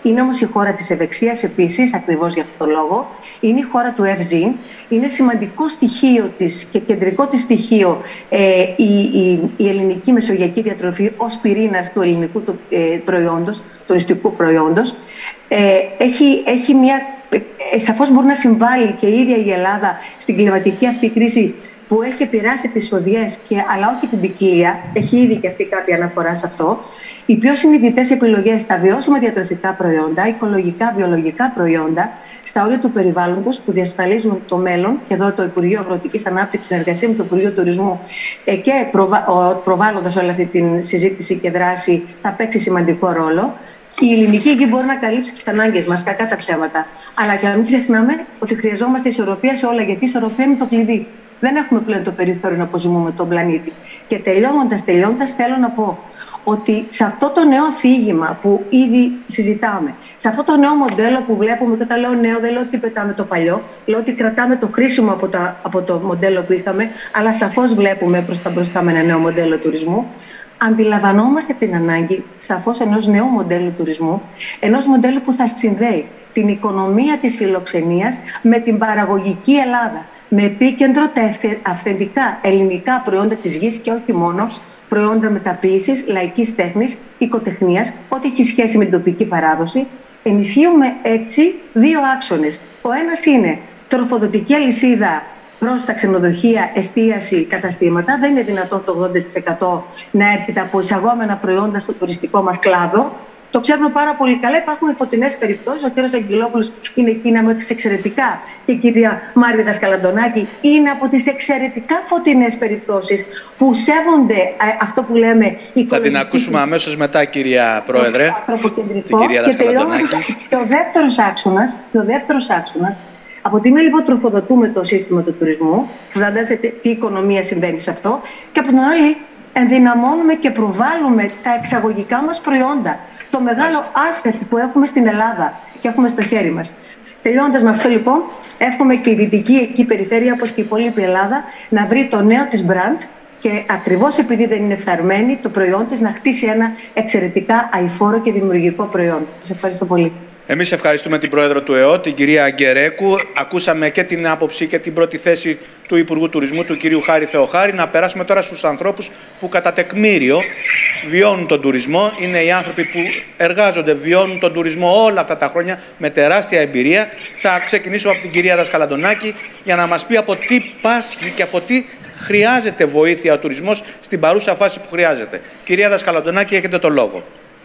Είναι όμως η χώρα της ευεξίας επίσης, ακριβώς για αυτόν τον λόγο. Είναι η χώρα του ΕΦΖΙΝ. Είναι σημαντικό στοιχείο της και κεντρικό της στοιχείο ε, η, η, η ελληνική μεσογειακή διατροφή ως πυρήνας του ελληνικού του, ε, προϊόντος, τουριστικού προϊόντος. Ε, έχει, έχει μια, ε, σαφώς μπορεί να συμβάλλει και η ίδια η Ελλάδα στην κλιματική αυτή κρίση που έχει επηρεάσει τις οδιές, και, αλλά όχι την ποικιλία. Έχει ήδη και αυτή κάποια αναφορά σε αυτό. Οι πιο συνειδητές επιλογές στα βιώσιμα διατροφικά προϊόντα, οικολογικά, βιολογικά προϊόντα, στα όρια του περιβάλλοντος που διασφαλίζουν το μέλλον, και εδώ το Υπουργείο Αγροτικής Ανάπτυξης, συνεργασία με το Υπουργείο Τουρισμού και προβα... προβάλλοντας όλη αυτή τη συζήτηση και δράση, θα παίξει σημαντικό ρόλο. Η ελληνική γη μπορεί να καλύψει τις ανάγκες μας, κακά τα ψέματα. Αλλά και να μην ξεχνάμε ότι χρειαζόμαστε ισορροπία σε όλα, γιατί η ισορροπία είναι το κλειδί. Δεν έχουμε πλέον το περιθώριο να αποζημούμε τον πλανήτη. Και τελειώνοντας, τελειώνοντας, θέλω να πω ότι σε αυτό το νέο αφήγημα που ήδη συζητάμε, σε αυτό το νέο μοντέλο που βλέπουμε, και όταν λέω νέο δεν λέω ότι πετάμε το παλιό, λέω ότι κρατάμε το χρήσιμο από, τα, από το μοντέλο που είχαμε, αλλά σαφώς βλέπουμε προς τα μπροστά με ένα νέο μοντέλο τουρισμού. Αντιλαμβανόμαστε την ανάγκη σαφώς ενός νέου μοντέλου τουρισμού, ενός μοντέλου που θα συνδέει την οικονομία της φιλοξενίας με την παραγωγική Ελλάδα, με επίκεντρο τα αυθεντικά ελληνικά προϊόντα της γης και όχι μόνο, προϊόντα μεταποίησης, λαϊκής τέχνης, οικοτεχνίας, ό,τι έχει σχέση με την τοπική παράδοση. Ενισχύουμε έτσι δύο άξονες. Ο ένας είναι τροφοδοτική αλυσίδα προς τα ξενοδοχεία, εστίαση, καταστήματα. Δεν είναι δυνατόν το ογδόντα τοις εκατό να έρχεται από εισαγόμενα προϊόντα στο τουριστικό μας κλάδο. Το ξέρουμε πάρα πολύ καλά. Υπάρχουν φωτεινές περιπτώσεις. Ο κ. Αγγελόπουλος είναι εκείνα με τις εξαιρετικά, και η κυρία Μάρια Δασκαλαντονάκη είναι από τις εξαιρετικά φωτεινές περιπτώσεις που σέβονται αυτό που λέμε. Θα την ακούσουμε αμέσως μετά, κυρία Πρόεδρε, την κυρία Δασκαλαντονάκη. Και ο δεύτερος άξονας, και ο δεύτερος άξονας, από τη μία λοιπόν τροφοδοτούμε το σύστημα του τουρισμού, φαντάζεστε τι οικονομία συμβαίνει σε αυτό, και από την άλλη ενδυναμώνουμε και προβάλλουμε τα εξαγωγικά μας προϊόντα. Το μεγάλο asset που έχουμε στην Ελλάδα και έχουμε στο χέρι μας. Τελειώνοντας με αυτό λοιπόν, εύχομαι και η δυτική εκεί περιφέρεια, όπως και η υπόλοιπη Ελλάδα, να βρει το νέο της brand, και ακριβώς επειδή δεν είναι φθαρμένη το προϊόν της, να χτίσει ένα εξαιρετικά αειφόρο και δημιουργικό προϊόν. Σας ευχαριστώ πολύ. Εμείς ευχαριστούμε την Πρόεδρο του ΕΟ, την κυρία Αγκερέκου. Ακούσαμε και την άποψη και την πρώτη θέση του Υπουργού Τουρισμού, του κυρίου Χάρη Θεοχάρη. Να περάσουμε τώρα στους ανθρώπους που κατά τεκμήριο βιώνουν τον τουρισμό. Είναι οι άνθρωποι που εργάζονται, βιώνουν τον τουρισμό όλα αυτά τα χρόνια με τεράστια εμπειρία. Θα ξεκινήσω από την κυρία Δασκαλαντονάκη για να μας πει από τι πάσχει και από τι χρειάζεται βοήθεια ο τουρισμός στην παρούσα φάση που χρειάζεται. Κυρία Δασκαλαντονάκη, έχετε το λόγο.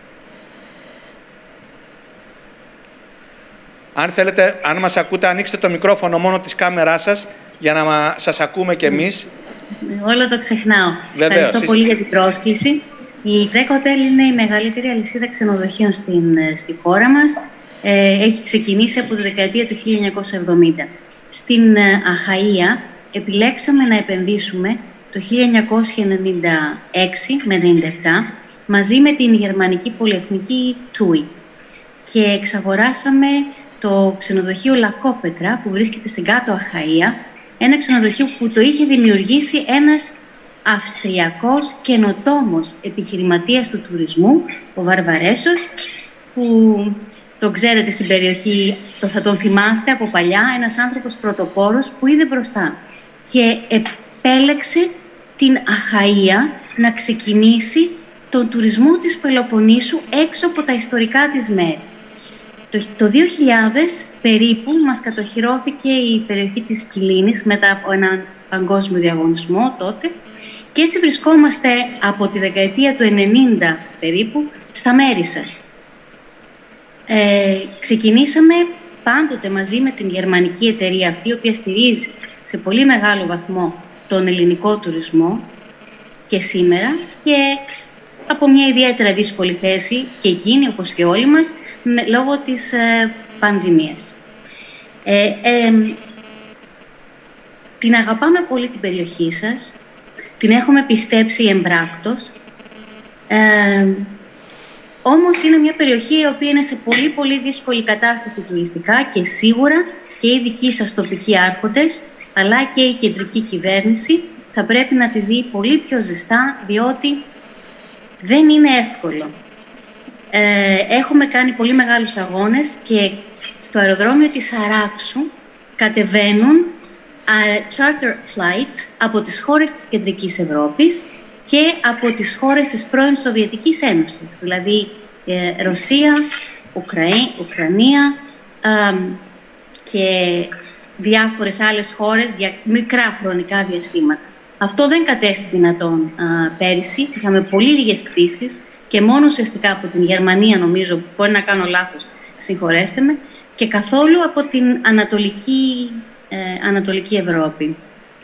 Αν θέλετε, αν μας ακούτε, ανοίξτε το μικρόφωνο μόνο της κάμεράς σας για να σας ακούμε κι εμείς. Όλο το ξεχνάω. Βεβαίως. Ευχαριστώ πολύ για την πρόσκληση. Η Greco Hotel είναι η μεγαλύτερη αλυσίδα ξενοδοχείων στην, στη χώρα μας. Ε, έχει ξεκινήσει από τη δεκαετία του χίλια εννιακόσια εβδομήντα. Στην Αχαΐα επιλέξαμε να επενδύσουμε το χίλια εννιακόσια ενενήντα έξι με ενενήντα επτά μαζί με την γερμανική πολυεθνική τουι και εξαγοράσαμε το ξενοδοχείο Λακόπετρα που βρίσκεται στην κάτω Αχαΐα, ένα ξενοδοχείο που το είχε δημιουργήσει ένας Αυστριακός καινοτόμος επιχειρηματίας του τουρισμού, ο Βαρβαρέσος, που τον ξέρετε στην περιοχή, το θα τον θυμάστε από παλιά, ένας άνθρωπος πρωτοπόρος που είδε μπροστά και επέλεξε την Αχαΐα να ξεκινήσει τον τουρισμό της Πελοποννήσου έξω από τα ιστορικά της μέρη. Το δύο χιλιάδες περίπου μας κατοχυρώθηκε η περιοχή της Κιλίνης μετά από έναν παγκόσμιο διαγωνισμό τότε και έτσι βρισκόμαστε από τη δεκαετία του ενενήντα περίπου στα μέρη σας. Ε, ξεκινήσαμε πάντοτε μαζί με την γερμανική εταιρεία αυτή, η οποία στηρίζει σε πολύ μεγάλο βαθμό τον ελληνικό τουρισμό και σήμερα και από μια ιδιαίτερα δύσκολη θέση και εκείνη όπως και όλοι μας με, λόγω της ε, πανδημίας. Ε, ε, την αγαπάμε πολύ την περιοχή σας, την έχουμε πιστέψει εμπράκτος, ε, όμως είναι μια περιοχή η οποία είναι σε πολύ πολύ δύσκολη κατάσταση τουριστικά και σίγουρα και οι δικοί σας τοπικοί άρχοντες αλλά και η κεντρική κυβέρνηση θα πρέπει να τη δει πολύ πιο ζεστά, διότι δεν είναι εύκολο. Ε, έχουμε κάνει πολύ μεγάλους αγώνες και στο αεροδρόμιο της Αράξου κατεβαίνουν uh, charter flights από τις χώρες της Κεντρικής Ευρώπης και από τις χώρες της πρώην Σοβιετικής Ένωσης, δηλαδή ε, Ρωσία, Ουκραή, Ουκρανία ε, και διάφορες άλλες χώρες για μικρά χρονικά διαστήματα. Αυτό δεν κατέστη δυνατόν α, πέρυσι. Είχαμε πολύ λίγες πτήσεις και μόνο ουσιαστικά από την Γερμανία, νομίζω, που μπορεί να κάνω λάθος, συγχωρέστε με, και καθόλου από την Ανατολική, ε, Ανατολική Ευρώπη.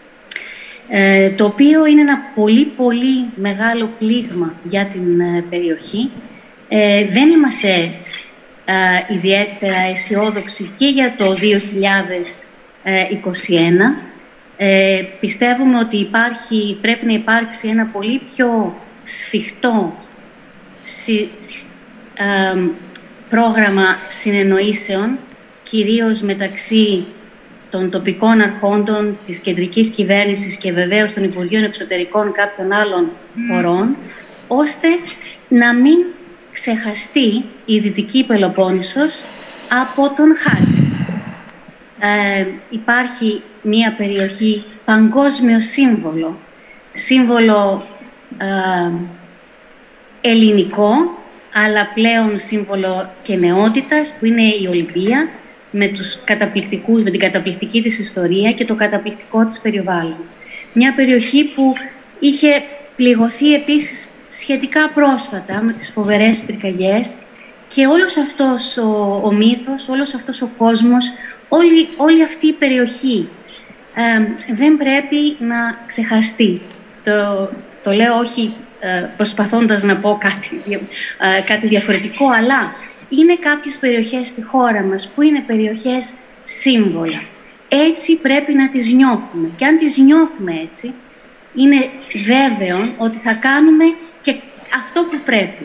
Ε, το οποίο είναι ένα πολύ πολύ μεγάλο πλήγμα για την ε, περιοχή. Ε, δεν είμαστε ε, ιδιαίτερα αισιόδοξοι και για το δύο χιλιάδες είκοσι ένα. Ε, πιστεύουμε ότι υπάρχει, πρέπει να υπάρξει ένα πολύ πιο σφιχτό συ, ε, πρόγραμμα συνεννοήσεων, κυρίως μεταξύ των τοπικών αρχόντων, της κεντρικής κυβέρνησης και βεβαίως των Υπουργείων Εξωτερικών κάποιων άλλων χωρών, ώστε να μην ξεχαστεί η Δυτική Πελοπόννησος από τον χάρτη. Ε, υπάρχει μια περιοχή παγκόσμιο σύμβολο, σύμβολο ε, ελληνικό, αλλά πλέον σύμβολο και νεότητας, που είναι η Ολυμπία, με, τους καταπληκτικούς, με την καταπληκτική της ιστορία και το καταπληκτικό της περιβάλλον. Μια περιοχή που είχε πληγωθεί επίσης σχετικά πρόσφατα με τις φοβερές πυρκαγιές και όλος αυτός ο, ο μύθος, όλος αυτός ο κόσμος, όλη, όλη αυτή η περιοχή ε, δεν πρέπει να ξεχαστεί. Το, το λέω όχι ε, προσπαθώντας να πω κάτι, ε, κάτι διαφορετικό, αλλά είναι κάποιες περιοχές στη χώρα μας που είναι περιοχές σύμβολα. Έτσι πρέπει να τις νιώθουμε. Και αν τις νιώθουμε έτσι, είναι βέβαιο ότι θα κάνουμε και αυτό που πρέπει.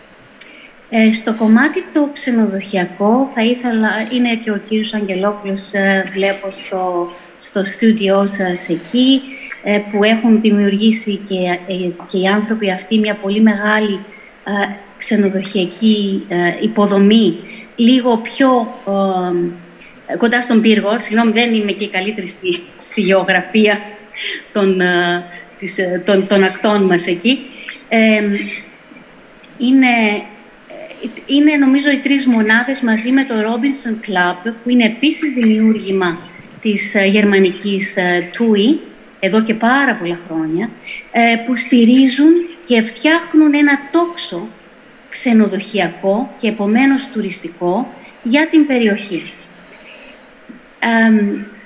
Ε, στο κομμάτι το ξενοδοχειακό θα ήθελα, είναι και ο κύριος Αγγελόπουλος, ε, βλέπω στο, στο στούντιό σας εκεί, ε, που έχουν δημιουργήσει και, ε, και οι άνθρωποι αυτοί μια πολύ μεγάλη ε, ξενοδοχειακή ε, υποδομή, λίγο πιο ε, κοντά στον πύργο. Συγγνώμη, δεν είμαι και η καλύτερη στη, στη γεωγραφία των, ε, της, ε, των, των ακτών μας εκεί. Ε, είναι, είναι νομίζω οι τρεις μονάδες μαζί με το Robinson Club, που είναι επίσης δημιούργημα της ε, γερμανικής ε, τουι, εδώ και πάρα πολλά χρόνια, ε, που στηρίζουν και φτιάχνουν ένα τόξο ξενοδοχειακό και επομένως τουριστικό για την περιοχή. Ε,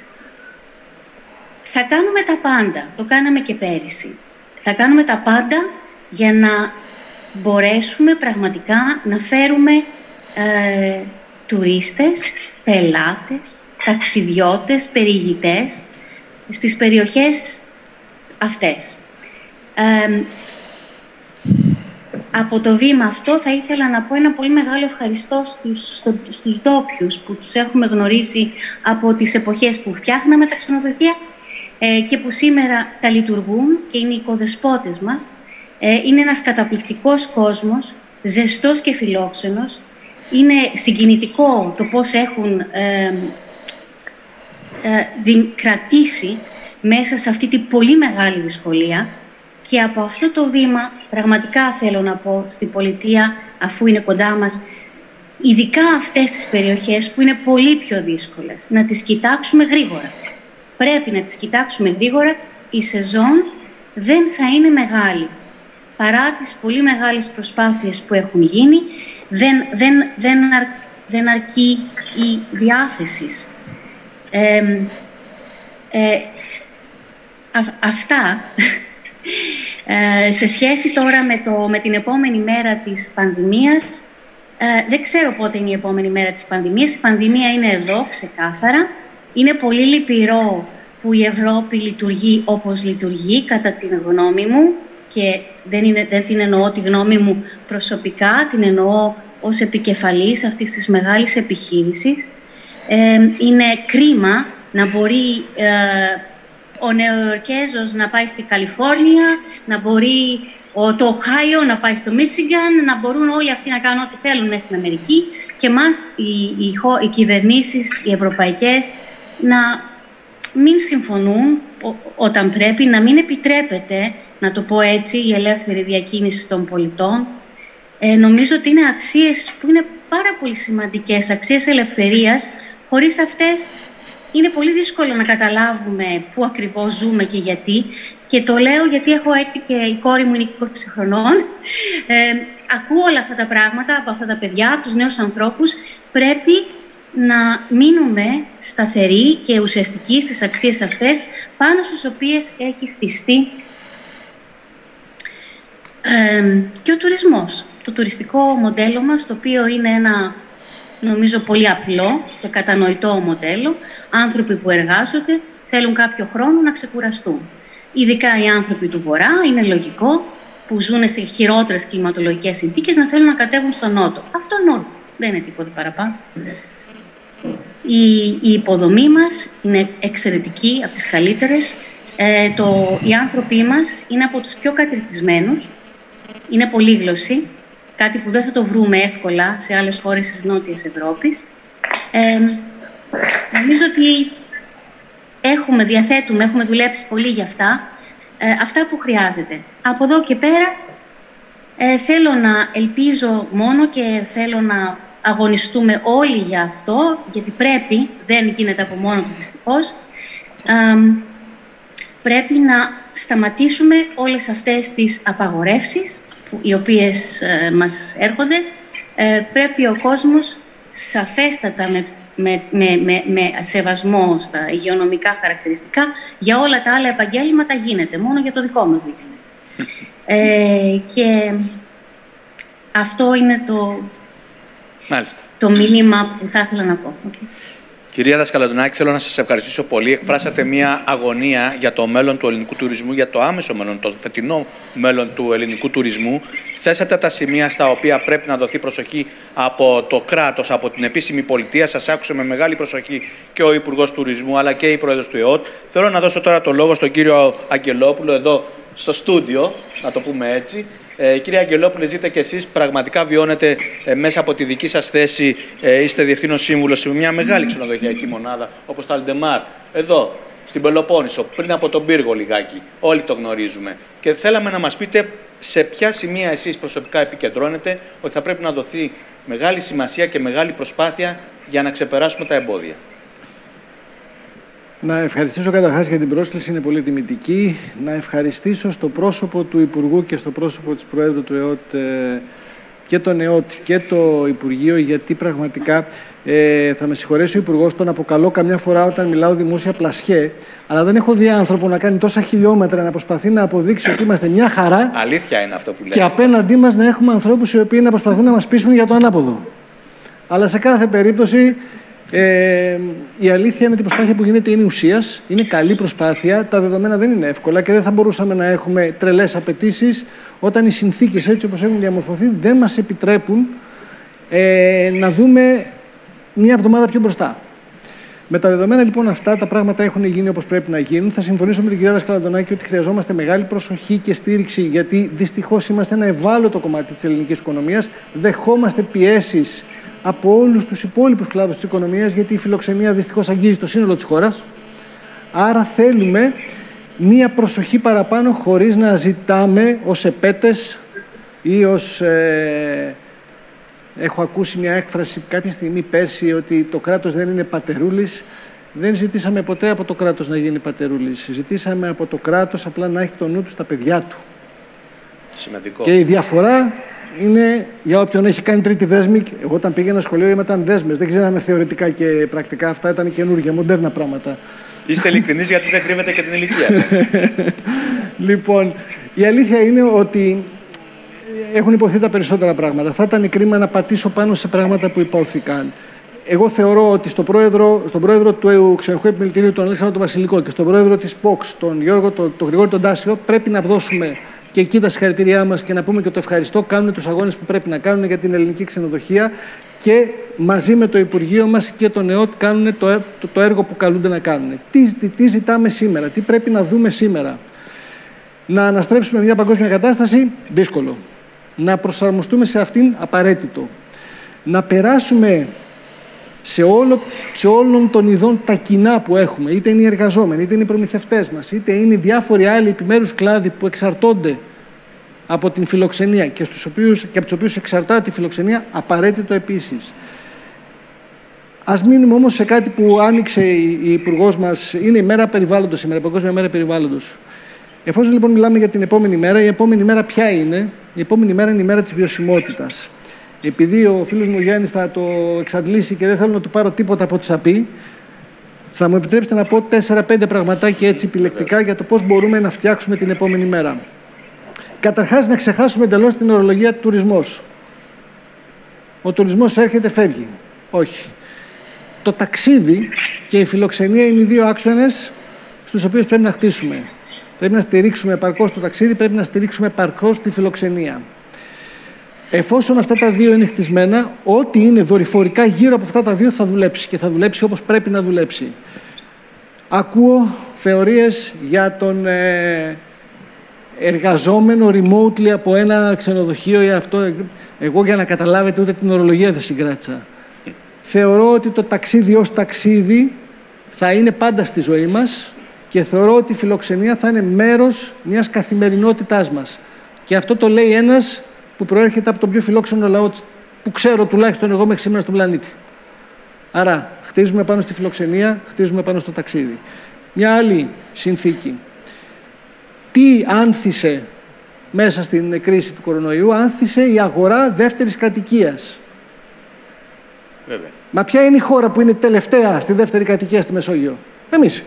θα κάνουμε τα πάντα, το κάναμε και πέρυσι. Θα κάνουμε τα πάντα για να μπορέσουμε πραγματικά να φέρουμε ε, τουρίστες, πελάτες, ταξιδιώτες, περιηγητές στις περιοχές αυτές. Ε, από το βήμα αυτό θα ήθελα να πω ένα πολύ μεγάλο ευχαριστώ στους, στο, στους ντόπιους που τους έχουμε γνωρίσει από τις εποχές που φτιάχναμε τα ξενοδοχεία ε, και που σήμερα τα λειτουργούν και είναι οι οικοδεσπότες μας. Ε, είναι ένας καταπληκτικός κόσμος, ζεστός και φιλόξενος. Είναι συγκινητικό το πώς έχουν ε, ε, κρατήσει μέσα σε αυτή την πολύ μεγάλη δυσκολία. Και από αυτό το βήμα, πραγματικά θέλω να πω στην πολιτεία, αφού είναι κοντά μας, ειδικά αυτές τις περιοχές που είναι πολύ πιο δύσκολες, να τις κοιτάξουμε γρήγορα. Πρέπει να τις κοιτάξουμε γρήγορα. Η σεζόν δεν θα είναι μεγάλη. Παρά τις πολύ μεγάλες προσπάθειες που έχουν γίνει, δεν, δεν, δεν, αρ, δεν αρκεί η διάθεση. Ε, ε, α, αυτά... Ε, σε σχέση τώρα με, το, με την επόμενη μέρα της πανδημίας, ε, δεν ξέρω πότε είναι η επόμενη μέρα της πανδημίας. Η πανδημία είναι εδώ, ξεκάθαρα. Είναι πολύ λυπηρό που η Ευρώπη λειτουργεί όπως λειτουργεί, κατά την γνώμη μου, και δεν, είναι, δεν την εννοώ τη γνώμη μου προσωπικά, την εννοώ ως επικεφαλής αυτής της μεγάλης επιχείρησης. Ε, είναι κρίμα να μπορεί... Ε, ο Νεοϊορκέζος να πάει στη Καλιφόρνια, να μπορεί ο, το Οχάιο να πάει στο Μίσιγκαν, να μπορούν όλοι αυτοί να κάνουν ό,τι θέλουν μέσα στην Αμερική και εμάς οι, οι, οι κυβερνήσεις, οι ευρωπαϊκές, να μην συμφωνούν ό, όταν πρέπει, να μην επιτρέπεται, να το πω έτσι, η ελεύθερη διακίνηση των πολιτών. Ε, νομίζω ότι είναι αξίες που είναι πάρα πολύ σημαντικές, αξίες ελευθερίας. Χωρίς αυτές είναι πολύ δύσκολο να καταλάβουμε πού ακριβώς ζούμε και γιατί. Και το λέω γιατί έχω έτσι και η κόρη μου είναι είκοσι χρονών. Ε, ακούω όλα αυτά τα πράγματα από αυτά τα παιδιά, από τους νέους ανθρώπους. Πρέπει να μείνουμε σταθεροί και ουσιαστικοί στις αξίες αυτές, πάνω στις οποίες έχει χτιστεί ε, και ο τουρισμός. Το τουριστικό μοντέλο μας, το οποίο είναι ένα, νομίζω, πολύ απλό και κατανοητό μοντέλο. Άνθρωποι που εργάζονται θέλουν κάποιο χρόνο να ξεκουραστούν. Ειδικά οι άνθρωποι του Βορρά, είναι λογικό, που ζουν σε χειρότερες κλιματολογικές συνθήκες, να θέλουν να κατέβουν στον Νότο. Αυτό είναι όλο. Δεν είναι τίποτα παραπάνω. Η, η υποδομή μας είναι εξαιρετική, από τις καλύτερες. Ε, το, οι άνθρωποι μας είναι από τους πιο κατηρτισμένους. Είναι πολύγλωσσοι. Κάτι που δεν θα το βρούμε εύκολα σε άλλες χώρες της Νότιας Ευρώπης. Ε, νομίζω ότι έχουμε, διαθέτουμε, έχουμε δουλέψει πολύ για αυτά, ε, αυτά που χρειάζεται. Από εδώ και πέρα ε, θέλω να ελπίζω μόνο και θέλω να αγωνιστούμε όλοι για αυτό, γιατί πρέπει, δεν γίνεται από μόνο του δυστυχώς, ε, πρέπει να σταματήσουμε όλες αυτές τις απαγορεύσεις οι οποίες ε, μας έρχονται. Ε, πρέπει ο κόσμος σαφέστατα με, με, με, με, με σεβασμό στα υγειονομικά χαρακτηριστικά, για όλα τα άλλα επαγγέλματα γίνεται, μόνο για το δικό μας δεν γίνεται. Ε, και αυτό είναι το, το μήνυμα που θα ήθελα να πω. Okay. Κυρία Δασκαλαντονάκη, θέλω να σας ευχαριστήσω πολύ. Εκφράσατε μια αγωνία για το μέλλον του ελληνικού τουρισμού, για το άμεσο μέλλον, το φετινό μέλλον του ελληνικού τουρισμού. Θέσατε τα σημεία στα οποία πρέπει να δοθεί προσοχή από το κράτος, από την επίσημη πολιτεία. Σας άκουσε με μεγάλη προσοχή και ο Υπουργός Τουρισμού, αλλά και η Πρόεδρος του ΕΟΤ. Θέλω να δώσω τώρα το λόγο στον κύριο Αγγελόπουλο, εδώ στο στούντιο, να το πούμε έτσι. Ε, κύριε Αγγελόπουλε, ζείτε και εσείς, πραγματικά βιώνετε ε, μέσα από τη δική σας θέση, ε, είστε διευθύνων σύμβουλος σε μια μεγάλη ξενοδοχειακή μονάδα, όπως το Αλντεμάρ, εδώ, στην Πελοπόννησο, πριν από τον Πύργο λιγάκι. Όλοι το γνωρίζουμε. Και θέλαμε να μας πείτε σε ποια σημεία εσείς προσωπικά επικεντρώνετε ότι θα πρέπει να δοθεί μεγάλη σημασία και μεγάλη προσπάθεια για να ξεπεράσουμε τα εμπόδια. Να ευχαριστήσω καταρχάς για την πρόσκληση, είναι πολύ τιμητική. Να ευχαριστήσω στο πρόσωπο του Υπουργού και στο πρόσωπο της Προέδρου του ΕΟΤ και τον ΕΟΤ και το Υπουργείο, γιατί πραγματικά ε, θα με συγχωρέσει ο Υπουργός, τον αποκαλώ καμιά φορά όταν μιλάω δημόσια πλασιέ, αλλά δεν έχω δει άνθρωπο να κάνει τόσα χιλιόμετρα να προσπαθεί να αποδείξει ότι είμαστε μια χαρά. Αλήθεια είναι αυτό που λέτε. Και απέναντί μας να έχουμε ανθρώπους οι οποίοι να προσπαθούν να μας πείσουν για το ανάποδο. Αλλά σε κάθε περίπτωση, Ε, η αλήθεια είναι ότι η προσπάθεια που γίνεται είναι ουσίας, είναι καλή προσπάθεια, τα δεδομένα δεν είναι εύκολα και δεν θα μπορούσαμε να έχουμε τρελές απαιτήσεις όταν οι συνθήκες έτσι όπως έχουν διαμορφωθεί δεν μας επιτρέπουν ε, να δούμε μια εβδομάδα πιο μπροστά. Με τα δεδομένα λοιπόν αυτά, τα πράγματα έχουν γίνει όπως πρέπει να γίνουν. Θα συμφωνήσω με την κυρία Δασκαλαντονάκη ότι χρειαζόμαστε μεγάλη προσοχή και στήριξη, γιατί δυστυχώς είμαστε ένα ευάλωτο κομμάτι της ελληνικής οικονομίας. Δεχόμαστε πιέσεις από όλους τους υπόλοιπους κλάδους της οικονομίας, γιατί η φιλοξενία δυστυχώς αγγίζει το σύνολο της χώρας. Άρα θέλουμε μία προσοχή παραπάνω, χωρίς να ζητάμε ως επέτες ή ως... Ε, έχω ακούσει μια έκφραση κάποια στιγμή πέρσι ότι το κράτος δεν είναι πατερούλης. Δεν ζητήσαμε ποτέ από το κράτος να γίνει πατερούλης. Ζητήσαμε από το κράτος απλά να έχει το νου του στα παιδιά του. Σημαντικό. Και η διαφορά είναι για όποιον έχει κάνει τρίτη δέσμη. Εγώ όταν πήγαινα σχολείο ήμασταν δέσμες. Δεν ξέραμε θεωρητικά και πρακτικά. Αυτά ήταν καινούργια, μοντέρνα πράγματα. Είστε ειλικρινείς γιατί δεν κρύβετε και την ηλικία σας. Λοιπόν, η αλήθεια είναι ότι έχουν υποθεί τα περισσότερα πράγματα. Θα ήταν κρίμα να πατήσω πάνω σε πράγματα που υπόθηκαν. Εγώ θεωρώ ότι στον πρόεδρο, στον πρόεδρο του Ξενοδοχειακού Επιμελητηρίου, τον Αλέξανδρο τον Βασιλικό, και στον πρόεδρο της ΠΟΚΣ, τον Γιώργο, τον, τον Γρηγόρη τον Τάσιο, πρέπει να δώσουμε και εκεί τα συγχαρητήριά μας και να πούμε και το ευχαριστώ. Κάνουν τους αγώνες που πρέπει να κάνουν για την ελληνική ξενοδοχεία και μαζί με το Υπουργείο μας και τον ΕΟΤ κάνουν το, το, το έργο που καλούνται να κάνουν. Τι, τι, τι ζητάμε σήμερα, τι πρέπει να δούμε σήμερα. Να αναστρέψουμε μια παγκόσμια κατάσταση, δύσκολο. Να προσαρμοστούμε σε αυτήν, απαραίτητο. Να περάσουμε σε, όλο, σε όλων των ειδών τα κοινά που έχουμε, είτε είναι οι εργαζόμενοι, είτε είναι οι προμηθευτές μας, είτε είναι οι διάφοροι άλλοι επιμέρους κλάδοι που εξαρτώνται από την φιλοξενία και, στους οποίους, και από τους οποίους εξαρτάται η φιλοξενία, απαραίτητο επίσης. Ας μείνουμε όμως σε κάτι που άνοιξε η, η Υπουργός μας, είναι η μέρα περιβάλλοντος σήμερα, η Παγκόσμια Μέρα Περιβάλλοντος. Εφόσον λοιπόν μιλάμε για την επόμενη μέρα, η επόμενη μέρα ποια είναι? Η επόμενη μέρα είναι η μέρα της βιωσιμότητας. Επειδή ο φίλος μου Γιάννης θα το εξαντλήσει και δεν θέλω να του πάρω τίποτα από ό,τι θα πει, θα μου επιτρέψετε να πω τέσσερα πέντε πραγματάκια έτσι επιλεκτικά για το πώς μπορούμε να φτιάξουμε την επόμενη μέρα. Καταρχάς, να ξεχάσουμε εντελώς την ορολογία του τουρισμός. Ο τουρισμός έρχεται, φεύγει. Όχι. Το ταξίδι και η φιλοξενία είναι οι δύο άξονες στους οποίους πρέπει να χτίσουμε. Πρέπει να στηρίξουμε επαρκώς το ταξίδι, πρέπει να στηρίξουμε επαρκώς τη φιλοξενία. Εφόσον αυτά τα δύο είναι χτισμένα, ό,τι είναι δορυφορικά γύρω από αυτά τα δύο θα δουλέψει και θα δουλέψει όπως πρέπει να δουλέψει. Ακούω θεωρίες για τον ε, εργαζόμενο remotely από ένα ξενοδοχείο ή αυτό. Εγώ, για να καταλάβετε, ούτε την ορολογία δεν συγκράτησα. Θεωρώ ότι το ταξίδι ως ταξίδι θα είναι πάντα στη ζωή μας και θεωρώ ότι η φιλοξενία θα είναι μέρος μιας καθημερινότητάς μας. Και αυτό το λέει ένας που προέρχεται από τον πιο φιλόξενο λαό που ξέρω τουλάχιστον εγώ μέχρι σήμερα στον πλανήτη. Άρα, χτίζουμε πάνω στη φιλοξενία, χτίζουμε πάνω στο ταξίδι. Μια άλλη συνθήκη. Τι άνθησε μέσα στην κρίση του κορονοϊού? Άνθησε η αγορά δεύτερης κατοικίας. Βέβαια. Μα ποια είναι η χώρα που είναι τελευταία στη δεύτερη κατοικία στη Μεσόγειο? Εμείς.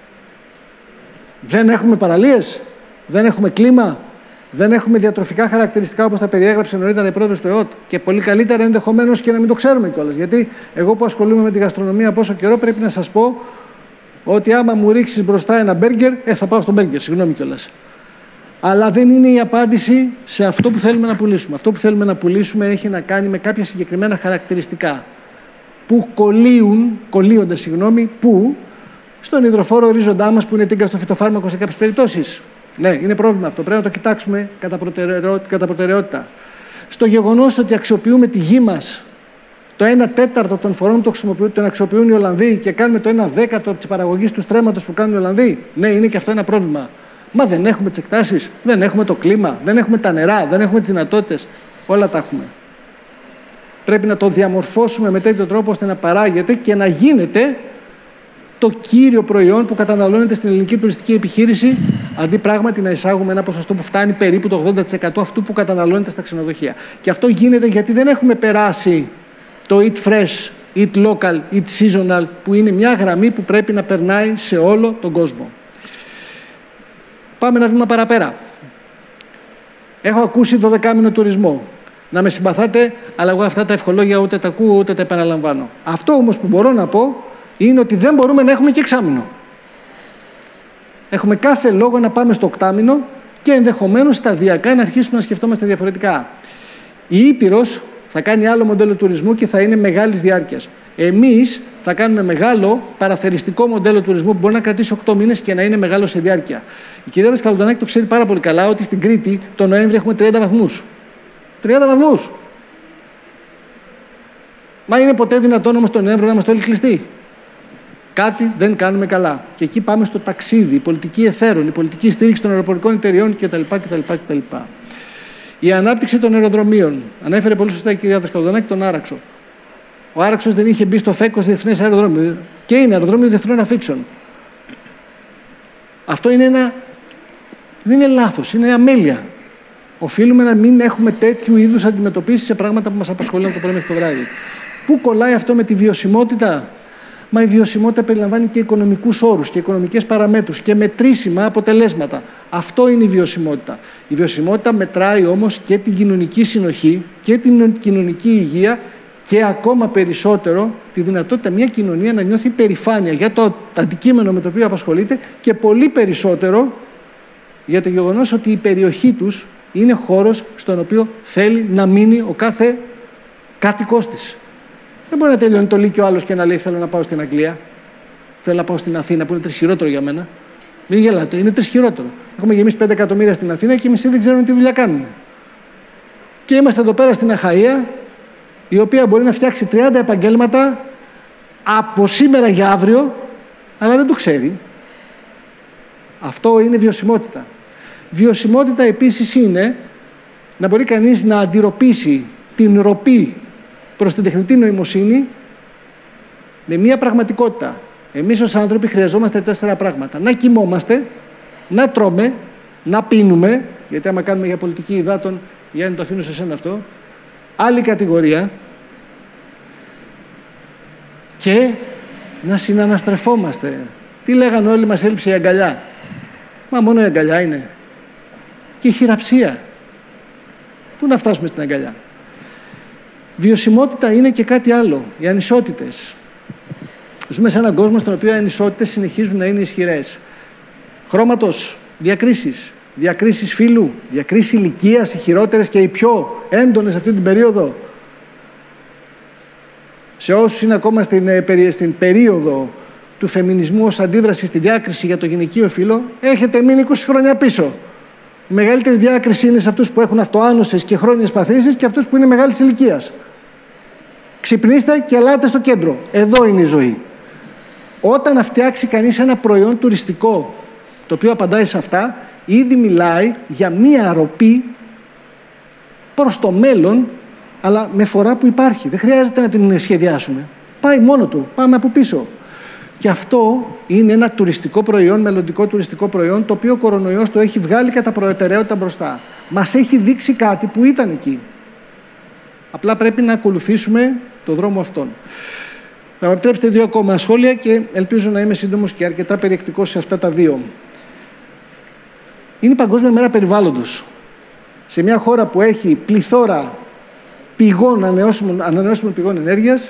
Δεν έχουμε παραλίες, δεν έχουμε κλίμα, δεν έχουμε διατροφικά χαρακτηριστικά όπως τα περιέγραψε νωρίτερα η πρόεδρος του ΕΟΤ. Και πολύ καλύτερα ενδεχομένως και να μην το ξέρουμε κιόλας. Γιατί εγώ που ασχολούμαι με τη γαστρονομία πόσο καιρό, πρέπει να σας πω ότι άμα μου ρίξεις μπροστά ένα μπέργκερ, ε, θα πάω στο μπέργκερ, συγγνώμη κιόλας. Αλλά δεν είναι η απάντηση σε αυτό που θέλουμε να πουλήσουμε. Αυτό που θέλουμε να πουλήσουμε έχει να κάνει με κάποια συγκεκριμένα χαρακτηριστικά που κολλείουν, κολλείονται, συγγνώμη, που στον υδροφόρο ορίζοντά μας που είναι τίγκα στο φυτοφάρμακο σε κάποιες περιπτώσεις. Ναι, είναι πρόβλημα αυτό. Πρέπει να το κοιτάξουμε κατά προτεραιότητα. Κατά προτεραιότητα. Στο γεγονός ότι αξιοποιούμε τη γη μας το ένα τέταρτο των φορών που το τον αξιοποιούν οι Ολλανδοί και κάνουμε το ένα δέκατο της παραγωγής του στρέμματος που κάνουν οι Ολλανδοί. Ναι, είναι και αυτό ένα πρόβλημα. Μα δεν έχουμε τις εκτάσεις, δεν έχουμε το κλίμα, δεν έχουμε τα νερά, δεν έχουμε τις δυνατότητες. Όλα τα έχουμε. Πρέπει να το διαμορφώσουμε με τέτοιο τρόπο ώστε να παράγεται και να γίνεται το κύριο προϊόν που καταναλώνεται στην ελληνική τουριστική επιχείρηση, αντί πράγματι να εισάγουμε ένα ποσοστό που φτάνει περίπου το ογδόντα τοις εκατό αυτού που καταναλώνεται στα ξενοδοχεία. Και αυτό γίνεται γιατί δεν έχουμε περάσει το eat fresh, eat local, eat seasonal, που είναι μια γραμμή που πρέπει να περνάει σε όλο τον κόσμο. Πάμε ένα βήμα παραπέρα. Έχω ακούσει δωδεκάμηνο τουρισμό. Να με συμπαθάτε, αλλά εγώ αυτά τα ευχολόγια ούτε τα ακούω ούτε τα επαναλαμβάνω. Αυτό όμως που μπορώ να πω είναι ότι δεν μπορούμε να έχουμε και εξάμηνο. Έχουμε κάθε λόγο να πάμε στο οκτάμηνο και ενδεχομένως σταδιακά να αρχίσουμε να σκεφτόμαστε διαφορετικά. Η Ήπειρος θα κάνει άλλο μοντέλο τουρισμού και θα είναι μεγάλης διάρκειας. Εμείς θα κάνουμε μεγάλο παραθεριστικό μοντέλο τουρισμού που μπορεί να κρατήσει οκτώ μήνες και να είναι μεγάλο σε διάρκεια. Η κυρία Δασκαλοντανάκη το ξέρει πάρα πολύ καλά ότι στην Κρήτη το Νοέμβρη έχουμε τριάντα βαθμούς. τριάντα βαθμούς. Μα είναι ποτέ δυνατόν όμως τον Νοέμβριο να είμαστε όλοι κλειστοί? Κάτι δεν κάνουμε καλά. Και εκεί πάμε στο ταξίδι, η πολιτική εθέρων, η πολιτική στήριξη των αεροπορικών εταιριών κτλ. κτλ, κτλ. Η ανάπτυξη των αεροδρομίων. Ανέφερε πολύ σωστά η κυρία Δασκαλοντανάκη τον Άραξο. Ο Άραξος δεν είχε μπει στο ΦΕΚ ως διεθνές αεροδρόμιο. Και είναι αεροδρόμιο διεθνών αφήξεων. Αυτό είναι ένα. Δεν είναι λάθος, είναι αμέλεια. Οφείλουμε να μην έχουμε τέτοιου είδους αντιμετωπίσεις σε πράγματα που μας απασχολούν από το πρωί μέχρι το βράδυ. Πού κολλάει αυτό με τη βιωσιμότητα? Μα η βιωσιμότητα περιλαμβάνει και οικονομικούς όρους και οικονομικές παραμέτρους και μετρήσιμα αποτελέσματα. Αυτό είναι η βιωσιμότητα. Η βιωσιμότητα μετράει όμως και την κοινωνική συνοχή και την κοινωνική υγεία και ακόμα περισσότερο τη δυνατότητα μια κοινωνία να νιώθει περηφάνεια για το αντικείμενο με το οποίο απασχολείται και πολύ περισσότερο για το γεγονός ότι η περιοχή τους είναι χώρος στον οποίο θέλει να μείνει ο κάθε κάτοικός της. Δεν μπορεί να τελειώνει το Λύκειο άλλος και να λέει θέλω να πάω στην Αγγλία, θέλω να πάω στην Αθήνα που είναι τρισχυρότερο για μένα. Μην γελάτε, είναι τρεις χειρότερο. Έχουμε γεμίσει πέντε εκατομμύρια στην Αθήνα και οι μισοί δεν ξέρουν τι δουλειά κάνουν. Και είμαστε εδώ πέρα στην Αχαΐα, η οποία μπορεί να φτιάξει τριάντα επαγγέλματα από σήμερα για αύριο, αλλά δεν το ξέρει. Αυτό είναι βιωσιμότητα. Βιωσιμότητα επίσης είναι να μπορεί κανείς να αντιρροπήσει την ροπή προς την τεχνητή νοημοσύνη με μια πραγματικότητα. Εμείς ως άνθρωποι χρειαζόμαστε τέσσερα πράγματα. Να κοιμόμαστε, να τρώμε, να πίνουμε, γιατί άμα κάνουμε για πολιτική υδάτων, Γιάννη, το αφήνω σε σένα αυτό, άλλη κατηγορία, και να συναναστρεφόμαστε. Τι λέγανε όλοι, μας έλειψε η αγκαλιά. Μα μόνο η αγκαλιά είναι. Και η χειραψία. Πού να φτάσουμε στην αγκαλιά. Βιωσιμότητα είναι και κάτι άλλο. Οι ανισότητες. Ζούμε σε έναν κόσμο στον οποίο οι ανισότητες συνεχίζουν να είναι ισχυρές. Χρώματος, διακρίσεις. Διακρίσεις φύλου, διακρίσεις ηλικίας, οι χειρότερες και οι πιο έντονες αυτή την περίοδο. Σε όσους είναι ακόμα στην, στην περίοδο του φεμινισμού ως αντίδραση στη διάκριση για το γυναικείο φύλο, έχετε μείνει είκοσι χρόνια πίσω. Η μεγαλύτερη διάκριση είναι σε αυτούς που έχουν αυτοάνωσες και χρόνιες παθήσεις και αυτούς που είναι μεγάλης ηλικίας. Ξυπνήστε και ελάτε στο κέντρο. Εδώ είναι η ζωή. Όταν φτιάξει κανείς ένα προϊόν τουριστικό, το οποίο απαντάει σε αυτά, ήδη μιλάει για μία αρροπή προς το μέλλον, αλλά με φορά που υπάρχει. Δεν χρειάζεται να την σχεδιάσουμε. Πάει μόνο του. Πάμε από πίσω. Και αυτό είναι ένα τουριστικό προϊόν, μελλοντικό τουριστικό προϊόν, το οποίο ο κορονοϊός το έχει βγάλει κατά προτεραιότητα μπροστά. Μας έχει δείξει κάτι που ήταν εκεί. Απλά πρέπει να ακολουθήσουμε το δρόμο αυτόν. Να μου επιτρέψετε δύο ακόμα σχόλια και ελπίζω να είμαι σύντομος και αρκετά περιεκτικός σε αυτά τα δύο. Είναι η Παγκόσμια Μέρα Περιβάλλοντος. Σε μια χώρα που έχει πληθώρα πηγών, ανανεώσιμων, ανανεώσιμων πηγών ενέργειας,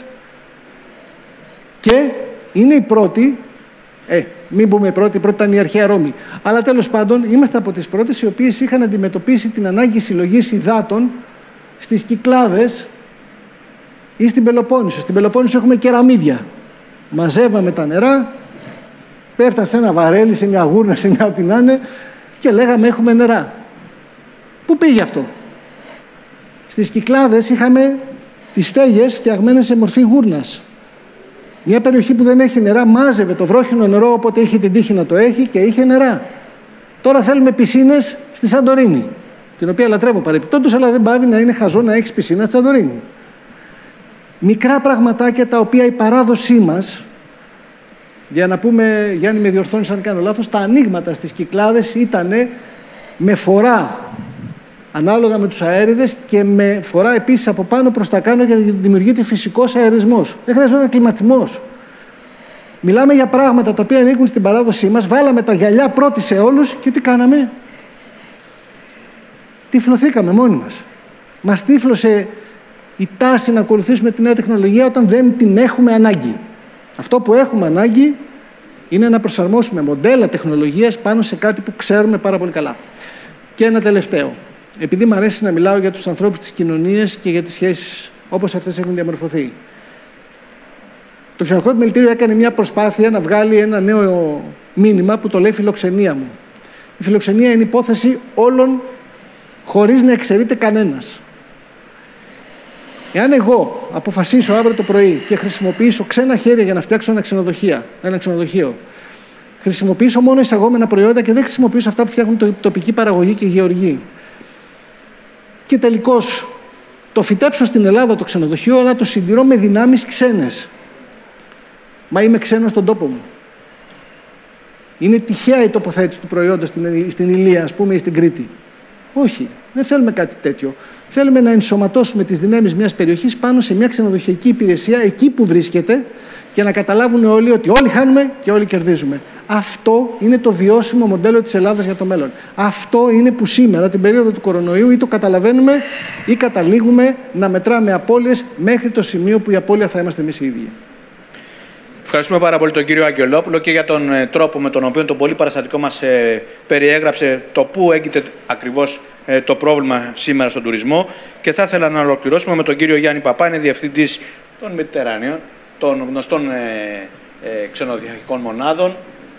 και είναι η πρώτη, ε, μην πούμε η πρώτη, η πρώτη ήταν η αρχαία Ρώμη, αλλά τέλος πάντων είμαστε από τις πρώτες οι οποίες είχαν αντιμετωπίσει την ανάγκη συλλογής υδάτων στις Κυκλάδες ή στην Πελοπόννησο. Στην Πελοπόννησο έχουμε κεραμίδια. Μαζεύαμε τα νερά, πέφτανε σε ένα βαρέλι, σε μια γούρνα, σε μια ό,τι να είναι, και λέγαμε έχουμε νερά. Πού πήγε αυτό? Στις Κυκλάδες είχαμε τις στέγες φτιαγμένες σε μορφή γούρνας. Μια περιοχή που δεν έχει νερά μάζευε το βρόχινο νερό όποτε είχε την τύχη να το έχει και είχε νερά. Τώρα θέλουμε πισίνες στη Σαντορίνη, την οποία λατρεύω παρεπιπτόντως, αλλά δεν πάβει να είναι χαζό να έχεις πισίνα στη Σαντορίνη. Μικρά πραγματάκια τα οποία η παράδοσή μας, για να πούμε, Γιάννη με διορθώνεις αν κάνω λάθος, τα ανοίγματα στις Κυκλάδες ήταν με φορά ανάλογα με τους αέριδες και με φορά επίσης από πάνω προς τα κάτω για να δημιουργείται φυσικός αερισμός. Δεν χρειαζόταν κλιματισμός. Μιλάμε για πράγματα τα οποία ανήκουν στην παράδοσή μας. Βάλαμε τα γυαλιά πρώτοι σε όλους και τι κάναμε? Τυφλωθήκαμε μόνοι μας. Μας τύφλωσε η τάση να ακολουθήσουμε τη νέα τεχνολογία όταν δεν την έχουμε ανάγκη. Αυτό που έχουμε ανάγκη είναι να προσαρμόσουμε μοντέλα τεχνολογίας πάνω σε κάτι που ξέρουμε πάρα πολύ καλά. Και ένα τελευταίο. Επειδή μου αρέσει να μιλάω για τους ανθρώπους της κοινωνίας και για τις σχέσεις όπως αυτές έχουν διαμορφωθεί. Το Ξενοδοχείο Επιμελητήριο έκανε μια προσπάθεια να βγάλει ένα νέο μήνυμα που το λέει φιλοξενία μου. Η φιλοξενία είναι υπόθεση όλων χωρίς να εξαιρείται κανένας. Εάν εγώ αποφασίσω αύριο το πρωί και χρησιμοποιήσω ξένα χέρια για να φτιάξω ένα ξενοδοχείο, ένα ξενοδοχείο, χρησιμοποιήσω μόνο εισαγόμενα προϊόντα και δεν χρησιμοποιήσω αυτά που φτιάχνουν το, τοπική παραγωγή και γεωργοί, και τελικώς το φυτέψω στην Ελλάδα το ξενοδοχείο, αλλά το συντηρώ με δυνάμεις ξένες. Μα είμαι ξένος στον τόπο μου. Είναι τυχαία η τοποθέτηση του προϊόντος στην, στην Ηλία, ας πούμε, ή στην Κρήτη. Όχι, δεν θέλουμε κάτι τέτοιο. Θέλουμε να ενσωματώσουμε τις δυνάμεις μιας περιοχής πάνω σε μια ξενοδοχειακή υπηρεσία εκεί που βρίσκεται και να καταλάβουν όλοι ότι όλοι χάνουμε και όλοι κερδίζουμε. Αυτό είναι το βιώσιμο μοντέλο της Ελλάδας για το μέλλον. Αυτό είναι που σήμερα, την περίοδο του κορονοϊού, ή το καταλαβαίνουμε ή καταλήγουμε να μετράμε απώλειες μέχρι το σημείο που η απώλεια θα είμαστε εμείς οι ίδιοι. Ευχαριστούμε πάρα πολύ τον κύριο Αγγελόπουλο και για τον ε, τρόπο με τον οποίο το πολύ παραστατικό μας ε, περιέγραψε το πού έγκυται ακριβώς ε, το πρόβλημα σήμερα στον τουρισμό. Και θα ήθελα να ολοκληρώσουμε με τον κύριο Γιάννη Παπά, είναι διευθυντής των Mediterranean, των γνωστών ε, ε, ξενοδοχειακών μονάδων,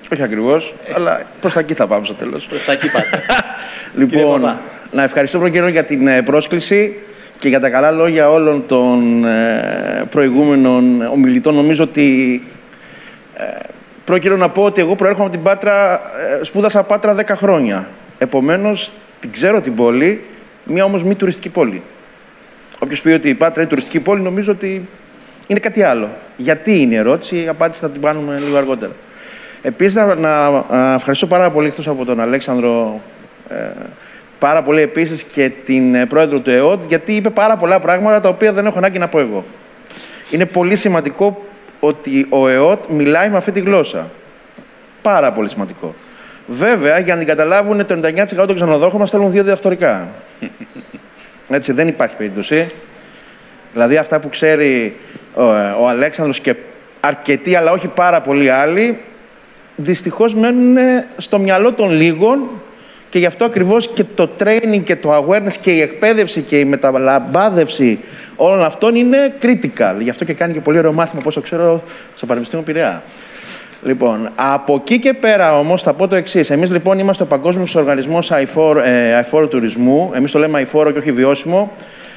Όχι ακριβώς, ε. αλλά προς τα εκεί θα πάμε στο τέλος. Προς τα εκεί πάτε. Λοιπόν, να ευχαριστώ πρώτα κύριο για την πρόσκληση και για τα καλά λόγια όλων των ε, προηγούμενων ομιλητών. Νομίζω ότι ε, πρώτα κύριο να πω ότι εγώ προέρχομαι από την Πάτρα, ε, σπούδασα Πάτρα δέκα χρόνια. Επομένως, την ξέρω την πόλη, μία όμως μη τουριστική πόλη. Όποιος πει ότι η Πάτρα είναι τουριστική πόλη, νομίζω ότι είναι κάτι άλλο. Γιατί είναι η ερώτηση, η απάντηση θα την κάνουμε λίγο αργότερα. Επίσης, να, να, να ευχαριστώ πάρα πολύ, εκτός από τον Αλέξανδρο, ε, πάρα πολύ επίσης και την ε, πρόεδρο του ΕΟΤ, γιατί είπε πάρα πολλά πράγματα τα οποία δεν έχω ανάγκη να πω εγώ. Είναι πολύ σημαντικό ότι ο ΕΟΤ μιλάει με αυτή τη γλώσσα. Πάρα πολύ σημαντικό. Βέβαια, για να την καταλάβουν, το ενενήντα εννιά τοις εκατό των ξενοδόχων μας στέλνουν δύο διδακτορικά. Έτσι, δεν υπάρχει περίπτωση. Δηλαδή, αυτά που ξέρει ο, ο Αλέξανδρος και αρκετοί, αλλά όχι πάρα πολλοί άλλοι, δυστυχώς μένουν στο μυαλό των λίγων και γι' αυτό ακριβώς και το training και το awareness και η εκπαίδευση και η μεταλαμπάδευση όλων αυτών είναι critical. Γι' αυτό και κάνει και πολύ ωραίο μάθημα, όπως ξέρω, στο Πανεπιστήμιο Πειραιά. Λοιπόν, από εκεί και πέρα όμως θα πω το εξής. Εμείς λοιπόν είμαστε ο Παγκόσμιος Οργανισμός αηφόρου, ε, αηφόρου Τουρισμού. Εμείς το λέμε αηφόρο και όχι βιώσιμο.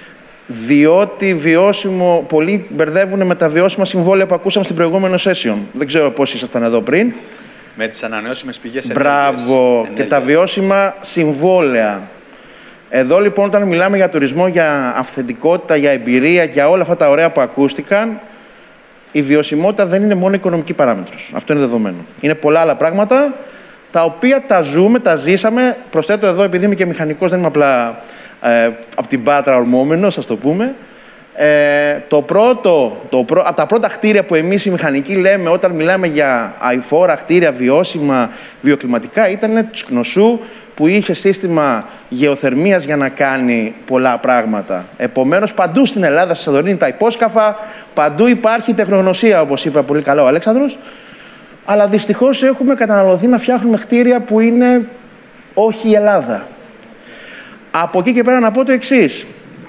Διότι βιώσιμο, πολλοί μπερδεύουν με τα βιώσιμα συμβόλαια που ακούσαμε στην προηγούμενη session. Δεν ξέρω πώς ήσασταν εδώ πριν. Με τις ανανεώσιμες πηγές ενέργειας. Μπράβο. Ενέργειας. Και τα βιώσιμα συμβόλαια. Εδώ λοιπόν, όταν μιλάμε για τουρισμό, για αυθεντικότητα, για εμπειρία, για όλα αυτά τα ωραία που ακούστηκαν, η βιωσιμότητα δεν είναι μόνο οικονομική παράμετρος. Αυτό είναι δεδομένο. Είναι πολλά άλλα πράγματα τα οποία τα ζούμε, τα ζήσαμε. Προσθέτω εδώ, επειδή είμαι και μηχανικός, δεν είμαι απλά ε, από την Πάτρα ορμόμενος, ας το πούμε. Ε, το πρώτο, το πρω... από τα πρώτα κτίρια που εμείς οι μηχανικοί λέμε όταν μιλάμε για αηφόρα κτίρια, βιώσιμα, βιοκλιματικά, ήταν του Κνωσού, που είχε σύστημα γεωθερμίας για να κάνει πολλά πράγματα. Επομένως, παντού στην Ελλάδα, στη Σαντορίνη, τα υπόσκαφα, παντού υπάρχει τεχνογνωσία, όπως είπε πολύ καλά ο Αλέξανδρος, αλλά δυστυχώς έχουμε καταναλωθεί να φτιάχνουμε κτίρια που είναι όχι η Ελλάδα. Από εκεί και πέρα να πω το εξής.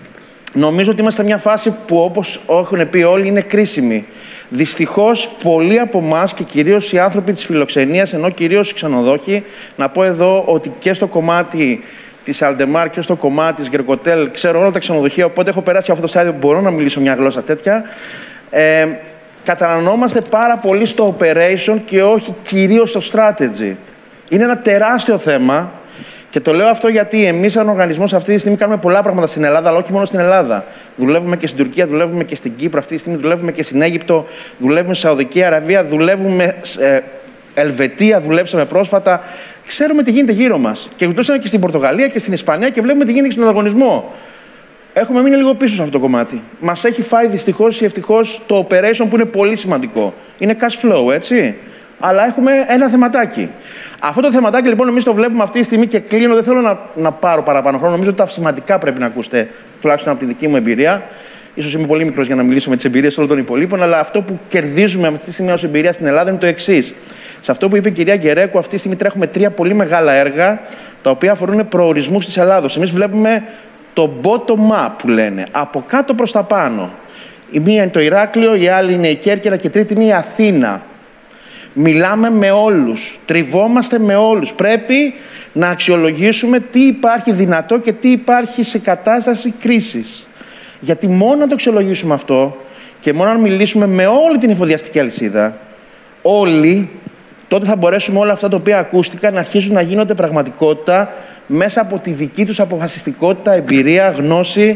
Νομίζω ότι είμαστε σε μια φάση που, όπως έχουν πει όλοι, είναι κρίσιμη. Δυστυχώς, πολλοί από εμάς και κυρίως οι άνθρωποι της φιλοξενίας, ενώ κυρίως οι ξενοδόχοι, να πω εδώ ότι και στο κομμάτι της Αλντεμάρ και στο κομμάτι της Γκρεκοτέλ ξέρω όλα τα ξενοδοχεία, οπότε έχω περάσει από αυτό το στάδιο που μπορώ να μιλήσω μια γλώσσα τέτοια. Ε, καταναλωνόμαστε πάρα πολύ στο operation και όχι κυρίως στο strategy. Είναι ένα τεράστιο θέμα. Και το λέω αυτό γιατί εμείς, σαν οργανισμός, αυτή τη στιγμή κάνουμε πολλά πράγματα στην Ελλάδα, αλλά όχι μόνο στην Ελλάδα. Δουλεύουμε και στην Τουρκία, δουλεύουμε και στην Κύπρο, αυτή τη στιγμή δουλεύουμε και στην Αίγυπτο, δουλεύουμε στη Σαουδική Αραβία, δουλεύουμε σε Ελβετία, δουλέψαμε πρόσφατα. Ξέρουμε τι γίνεται γύρω μας. Και γλιτώσαμε και στην Πορτογαλία και στην Ισπανία και βλέπουμε τι γίνεται και στον ανταγωνισμό. Έχουμε μείνει λίγο πίσω σε αυτό το κομμάτι. Μας έχει φάει δυστυχώς ή ευτυχώς το operation που είναι πολύ σημαντικό. Είναι cash flow, έτσι. Αλλά έχουμε ένα θεματάκι. Αυτό το θεματάκι λοιπόν εμείς το βλέπουμε αυτή τη στιγμή και κλείνω. Δεν θέλω να, να πάρω παραπάνω χρόνο. Νομίζω ότι τα σημαντικά πρέπει να ακούσετε, τουλάχιστον από τη δική μου εμπειρία. Ίσως είμαι πολύ μικρός για να μιλήσω με τις εμπειρίες όλων των υπολείπων, αλλά αυτό που κερδίζουμε αυτή τη στιγμή ως εμπειρία στην Ελλάδα είναι το εξής. Σε αυτό που είπε η κυρία Γκερέκου, αυτή τη στιγμή τρέχουμε τρία πολύ μεγάλα έργα τα οποία αφορούν προορισμούς της Ελλάδος. Εμείς βλέπουμε το bottom-up που λένε, από κάτω προς τα πάνω. Η μία είναι το Ηράκλειο, η άλλη είναι η Κέρκυρα και η τρίτη είναι η Αθήνα. Μιλάμε με όλους, τριβόμαστε με όλους. Πρέπει να αξιολογήσουμε τι υπάρχει δυνατό και τι υπάρχει σε κατάσταση κρίσης. Γιατί μόνο να το αξιολογήσουμε αυτό και μόνο να μιλήσουμε με όλη την εφοδιαστική αλυσίδα, όλοι, τότε θα μπορέσουμε όλα αυτά τα οποία ακούστηκαν να αρχίσουν να γίνονται πραγματικότητα μέσα από τη δική τους αποφασιστικότητα, εμπειρία, γνώση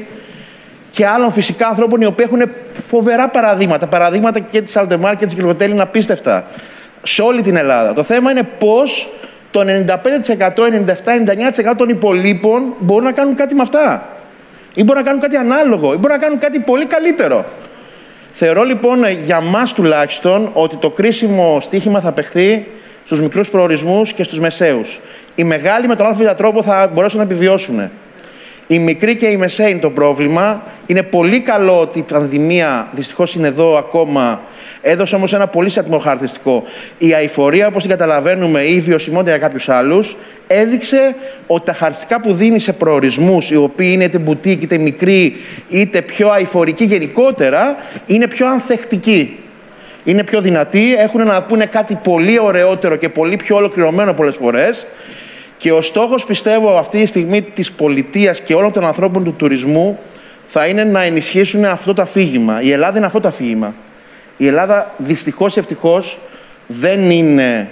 και άλλων φυσικά ανθρώπων οι οποίοι έχουν φοβερά παραδείγματα. Παραδείγματα και της Αλντεμάρ και της Γκρεκοτέλ είναι απίστευτα. Σε όλη την Ελλάδα. Το θέμα είναι πώς το ενενήντα πέντε τοις εκατό, ενενήντα επτά με ενενήντα εννιά τοις εκατό των υπολείπων μπορούν να κάνουν κάτι με αυτά. Ή μπορούν να κάνουν κάτι ανάλογο, ή μπορούν να κάνουν κάτι πολύ καλύτερο. Θεωρώ λοιπόν για μας τουλάχιστον ότι το κρίσιμο στοίχημα θα παιχθεί στους μικρούς προορισμούς και στους μεσαίους. Οι μεγάλοι με τον άλφα τρόπο θα μπορέσουν να επιβιώσουν. Οι μικροί και οι μεσαίοι είναι το πρόβλημα. Είναι πολύ καλό ότι η πανδημία δυστυχώς είναι εδώ ακόμα. Έδωσε όμως ένα πολύ σατμό χαρακτηριστικό. Η αειφορία, όπως την καταλαβαίνουμε, ή η βιωσιμότητα για κάποιους άλλους, έδειξε ότι τα χαρακτηριστικά που δίνει σε προορισμούς, οι οποίοι είναι είτε μπουτίκ, είτε μικροί, είτε πιο αειφορικοί γενικότερα, είναι πιο ανθεκτικοί. είναι πιο δυνατοί, έχουν να πούνε κάτι πολύ ωραιότερο και πολύ πιο ολοκληρωμένο πολλές φορές. Και ο στόχος, πιστεύω, αυτή τη στιγμή της πολιτείας και όλων των ανθρώπων του τουρισμού θα είναι να ενισχύσουν αυτό το αφήγημα. Η Ελλάδα είναι αυτό το αφήγημα. Η Ελλάδα, δυστυχώς, ευτυχώς, δεν είναι,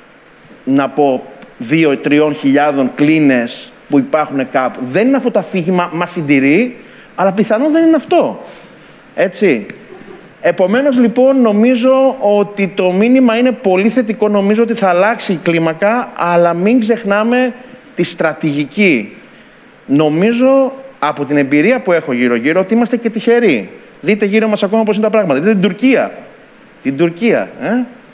να πω, δύο-τριών χιλιάδων κλίνες που υπάρχουν κάπου. Δεν είναι αυτό το αφήγημα, μας συντηρεί, αλλά πιθανόν δεν είναι αυτό. Έτσι. Επομένως, λοιπόν, νομίζω ότι το μήνυμα είναι πολύ θετικό. Νομίζω ότι θα αλλάξει η κλίμακα, αλλά μην ξεχνάμε τη στρατηγική. Νομίζω, από την εμπειρία που έχω γύρω-γύρω, ότι είμαστε και τυχεροί. Δείτε γύρω μας ακόμα πώς είναι τα πράγματα. Δείτε την Τουρκία. Την Τουρκία. Ε?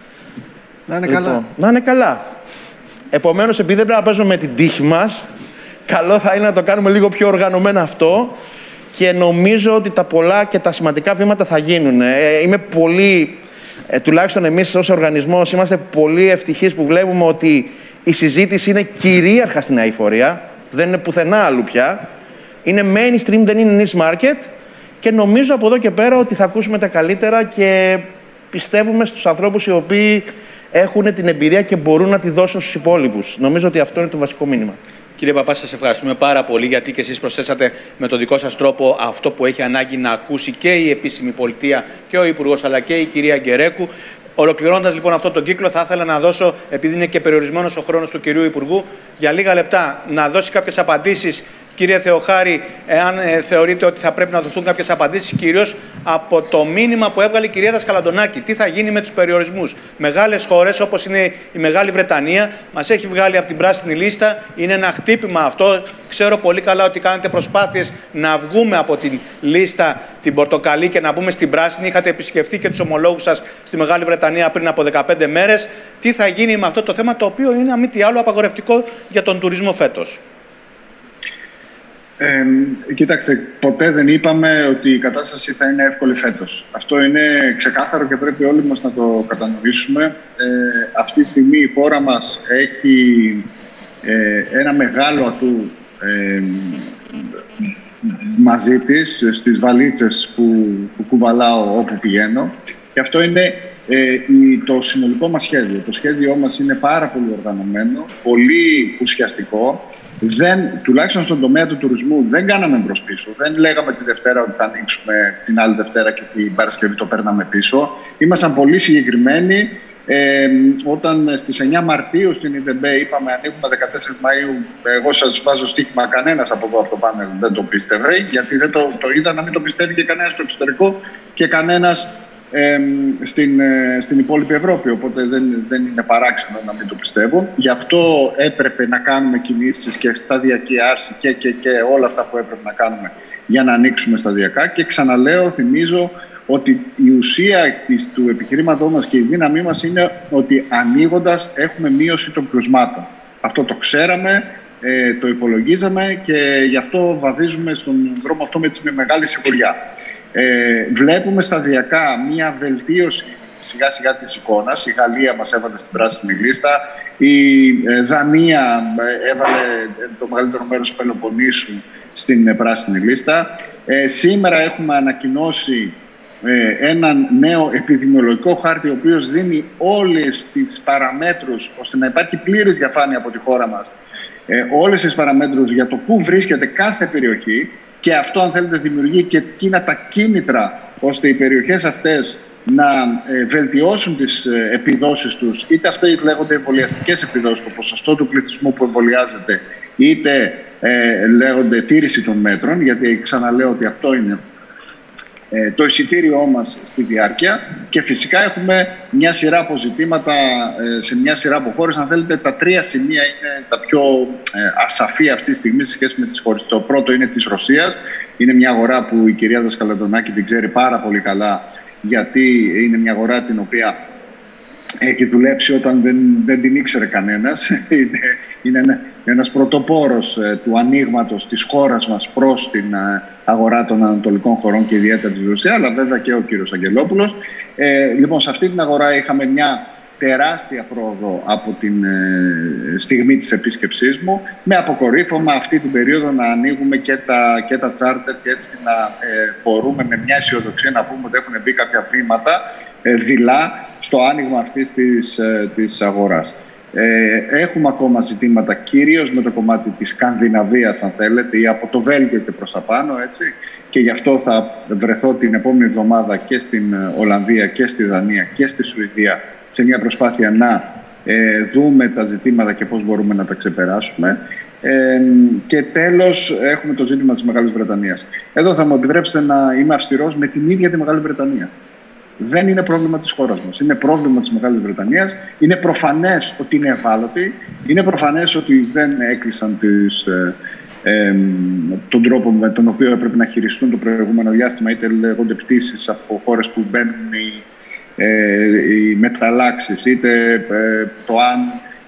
Να είναι λοιπόν, καλά. Να είναι καλά. Επομένως, επειδή δεν πρέπει να παίζουμε με την τύχη μας, καλό θα είναι να το κάνουμε λίγο πιο οργανωμένα αυτό. Και νομίζω ότι τα πολλά και τα σημαντικά βήματα θα γίνουν. Ε, είμαι πολύ, ε, τουλάχιστον εμείς ως οργανισμός, είμαστε πολύ ευτυχείς που βλέπουμε ότι η συζήτηση είναι κυρίαρχα στην αειφορία. Δεν είναι πουθενά αλλού πια. Είναι mainstream, δεν είναι niche market. Και νομίζω από εδώ και πέρα ότι θα ακούσουμε τα καλύτερα και πιστεύουμε στους ανθρώπους οι οποίοι έχουν την εμπειρία και μπορούν να τη δώσουν στους υπόλοιπους. Νομίζω ότι αυτό είναι το βασικό μήνυμα. Κύριε Παπά, σας ευχαριστούμε πάρα πολύ, γιατί και εσείς προσθέσατε με τον δικό σας τρόπο αυτό που έχει ανάγκη να ακούσει και η επίσημη πολιτεία και ο Υπουργός, αλλά και η κυρία Γκερέκου. Ολοκληρώνοντας λοιπόν αυτόν τον κύκλο, θα ήθελα να δώσω, επειδή είναι και περιορισμένος ο χρόνος του κυρίου Υπουργού, για λίγα λεπτά να δώσει κάποιες απαντήσεις. Κύριε Θεοχάρη, εάν ε, θεωρείτε ότι θα πρέπει να δοθούν κάποιες απαντήσεις, κυρίως από το μήνυμα που έβγαλε η κυρία Δασκαλαντονάκη. Τι θα γίνει με τους περιορισμούς. Μεγάλες χώρες, όπως είναι η Μεγάλη Βρετανία, μας έχει βγάλει από την πράσινη λίστα. Είναι ένα χτύπημα αυτό. Ξέρω πολύ καλά ότι κάνετε προσπάθειες να βγούμε από την λίστα την πορτοκαλί και να μπούμε στην πράσινη. Είχατε επισκεφτεί και τους ομολόγους σας στη Μεγάλη Βρετανία πριν από δεκαπέντε μέρες. Τι θα γίνει με αυτό το θέμα, το οποίο είναι, αν μη τι άλλο, απαγορευτικό για τον τουρισμό φέτος. Ε, κοίταξε, ποτέ δεν είπαμε ότι η κατάσταση θα είναι εύκολη φέτος. Αυτό είναι ξεκάθαρο και πρέπει όλοι μας να το κατανοήσουμε. Ε, αυτή τη στιγμή η χώρα μας έχει ε, ένα μεγάλο ατού ε, μαζί της, στις βαλίτσες που, που κουβαλάω όπου πηγαίνω. Και αυτό είναι ε, η, το συνολικό μας σχέδιο. Το σχέδιό μας είναι πάρα πολύ οργανωμένο, πολύ ουσιαστικό. Δεν, τουλάχιστον στον τομέα του τουρισμού δεν κάναμε μπρος πίσω. Δεν λέγαμε τη Δευτέρα ότι θα ανοίξουμε, την άλλη Δευτέρα και την Παρασκευή το παίρναμε πίσω. Ήμασταν πολύ συγκεκριμένοι. Ε, όταν στις εννιά Μαρτίου στην ΙΔΕΜΠΕ είπαμε ανοίγουμε δεκατέσσερις Μαΐου, εγώ σας βάζω στοίχημα, κανένας από εδώ από το πάνελ δεν το πίστευε, γιατί δεν το, το είδα να μην το πιστεύει και κανένας στο εξωτερικό και κανένας Ε, στην, ε, στην υπόλοιπη Ευρώπη, οπότε δεν, δεν είναι παράξενο να μην το πιστεύω. Γι' αυτό έπρεπε να κάνουμε κινήσεις και σταδιακή άρση και, και, και όλα αυτά που έπρεπε να κάνουμε για να ανοίξουμε σταδιακά. Και ξαναλέω, θυμίζω ότι η ουσία της, του επιχειρήματός μας και η δύναμή μας είναι ότι ανοίγοντας έχουμε μείωση των κρουσμάτων. Αυτό το ξέραμε, ε, το υπολογίζαμε και γι' αυτό βαδίζουμε στον δρόμο αυτό με, με μεγάλη σιγουριά. Ε, βλέπουμε σταδιακά μία βελτίωση σιγά σιγά της εικόνας. Η Γαλλία μας έβαλε στην πράσινη λίστα, η ε, Δανία έβαλε το μεγαλύτερο μέρος του Πελοποννήσου στην ε, πράσινη λίστα. Ε, σήμερα έχουμε ανακοινώσει ε, έναν νέο επιδημιολογικό χάρτη, ο οποίος δίνει όλες τις παραμέτρους ώστε να υπάρχει πλήρης διαφάνεια από τη χώρα μας, ε, όλες τις παραμέτρους για το πού βρίσκεται κάθε περιοχή. Και αυτό, αν θέλετε, δημιουργεί και εκείνα τα κίνητρα ώστε οι περιοχές αυτές να ε, βελτιώσουν τις ε, επιδόσεις τους, είτε αυτές λέγονται εμβολιαστικές επιδόσεις, το ποσοστό του πληθυσμού που εμβολιάζεται, είτε ε, λέγονται τήρηση των μέτρων, γιατί ξαναλέω ότι αυτό είναι ε, το εισιτήριό μας στη διάρκεια. Και φυσικά έχουμε μια σειρά αποζητήματα ε, σε μια σειρά από χώρες. Αν θέλετε, τα τρία σημεία είναι τα πιο ε, ασαφή αυτή τη στιγμή σε σχέση με τις χώρες. Το πρώτο είναι της Ρωσίας. Είναι μια αγορά που η κυρία Δασκαλαντονάκη την ξέρει πάρα πολύ καλά, γιατί είναι μια αγορά την οποία έχει δουλέψει όταν δεν, δεν την ήξερε κανένας. Είναι, είναι ένα, ένας πρωτοπόρος ε, του ανοίγματος της χώρας μας προς την ε, αγορά των ανατολικών χωρών και ιδιαίτερα της Ρωσίας, αλλά βέβαια και ο κύριος Αγγελόπουλος. Ε, λοιπόν, σε αυτή την αγορά είχαμε μια τεράστια πρόοδο από την ε, στιγμή της επίσκεψής μου, με αποκορύφωμα αυτή την περίοδο να ανοίγουμε και τα, και τα τσάρτερ και έτσι να ε, μπορούμε με μια αισιοδοξία να πούμε ότι έχουν μπει κάποια βήματα δειλά στο άνοιγμα αυτής της, της αγοράς. Ε, έχουμε ακόμα ζητήματα κυρίως με το κομμάτι της Σκανδιναβίας, αν θέλετε, ή από το Βέλγιο και προς τα πάνω, έτσι. Και γι' αυτό θα βρεθώ την επόμενη εβδομάδα και στην Ολλανδία και στη Δανία και στη Σουηδία σε μια προσπάθεια να ε, δούμε τα ζητήματα και πώς μπορούμε να τα ξεπεράσουμε. Ε, και τέλος έχουμε το ζήτημα της Μεγάλης Βρετανίας. Εδώ θα μου επιτρέψετε να είμαι αυστηρός με την ίδια τη Μεγάλη Βρετανία. Δεν είναι πρόβλημα της χώρας μας. Είναι πρόβλημα της Μεγάλης Βρετανίας. Είναι προφανές ότι είναι ευάλωτοι. Είναι προφανές ότι δεν έκλεισαν τις, ε, ε, τον τρόπο με τον οποίο έπρεπε να χειριστούν το προηγούμενο διάστημα, είτε λέγονται πτήσεις από χώρες που μπαίνουν οι, ε, οι μεταλλάξεις, είτε ε, το αν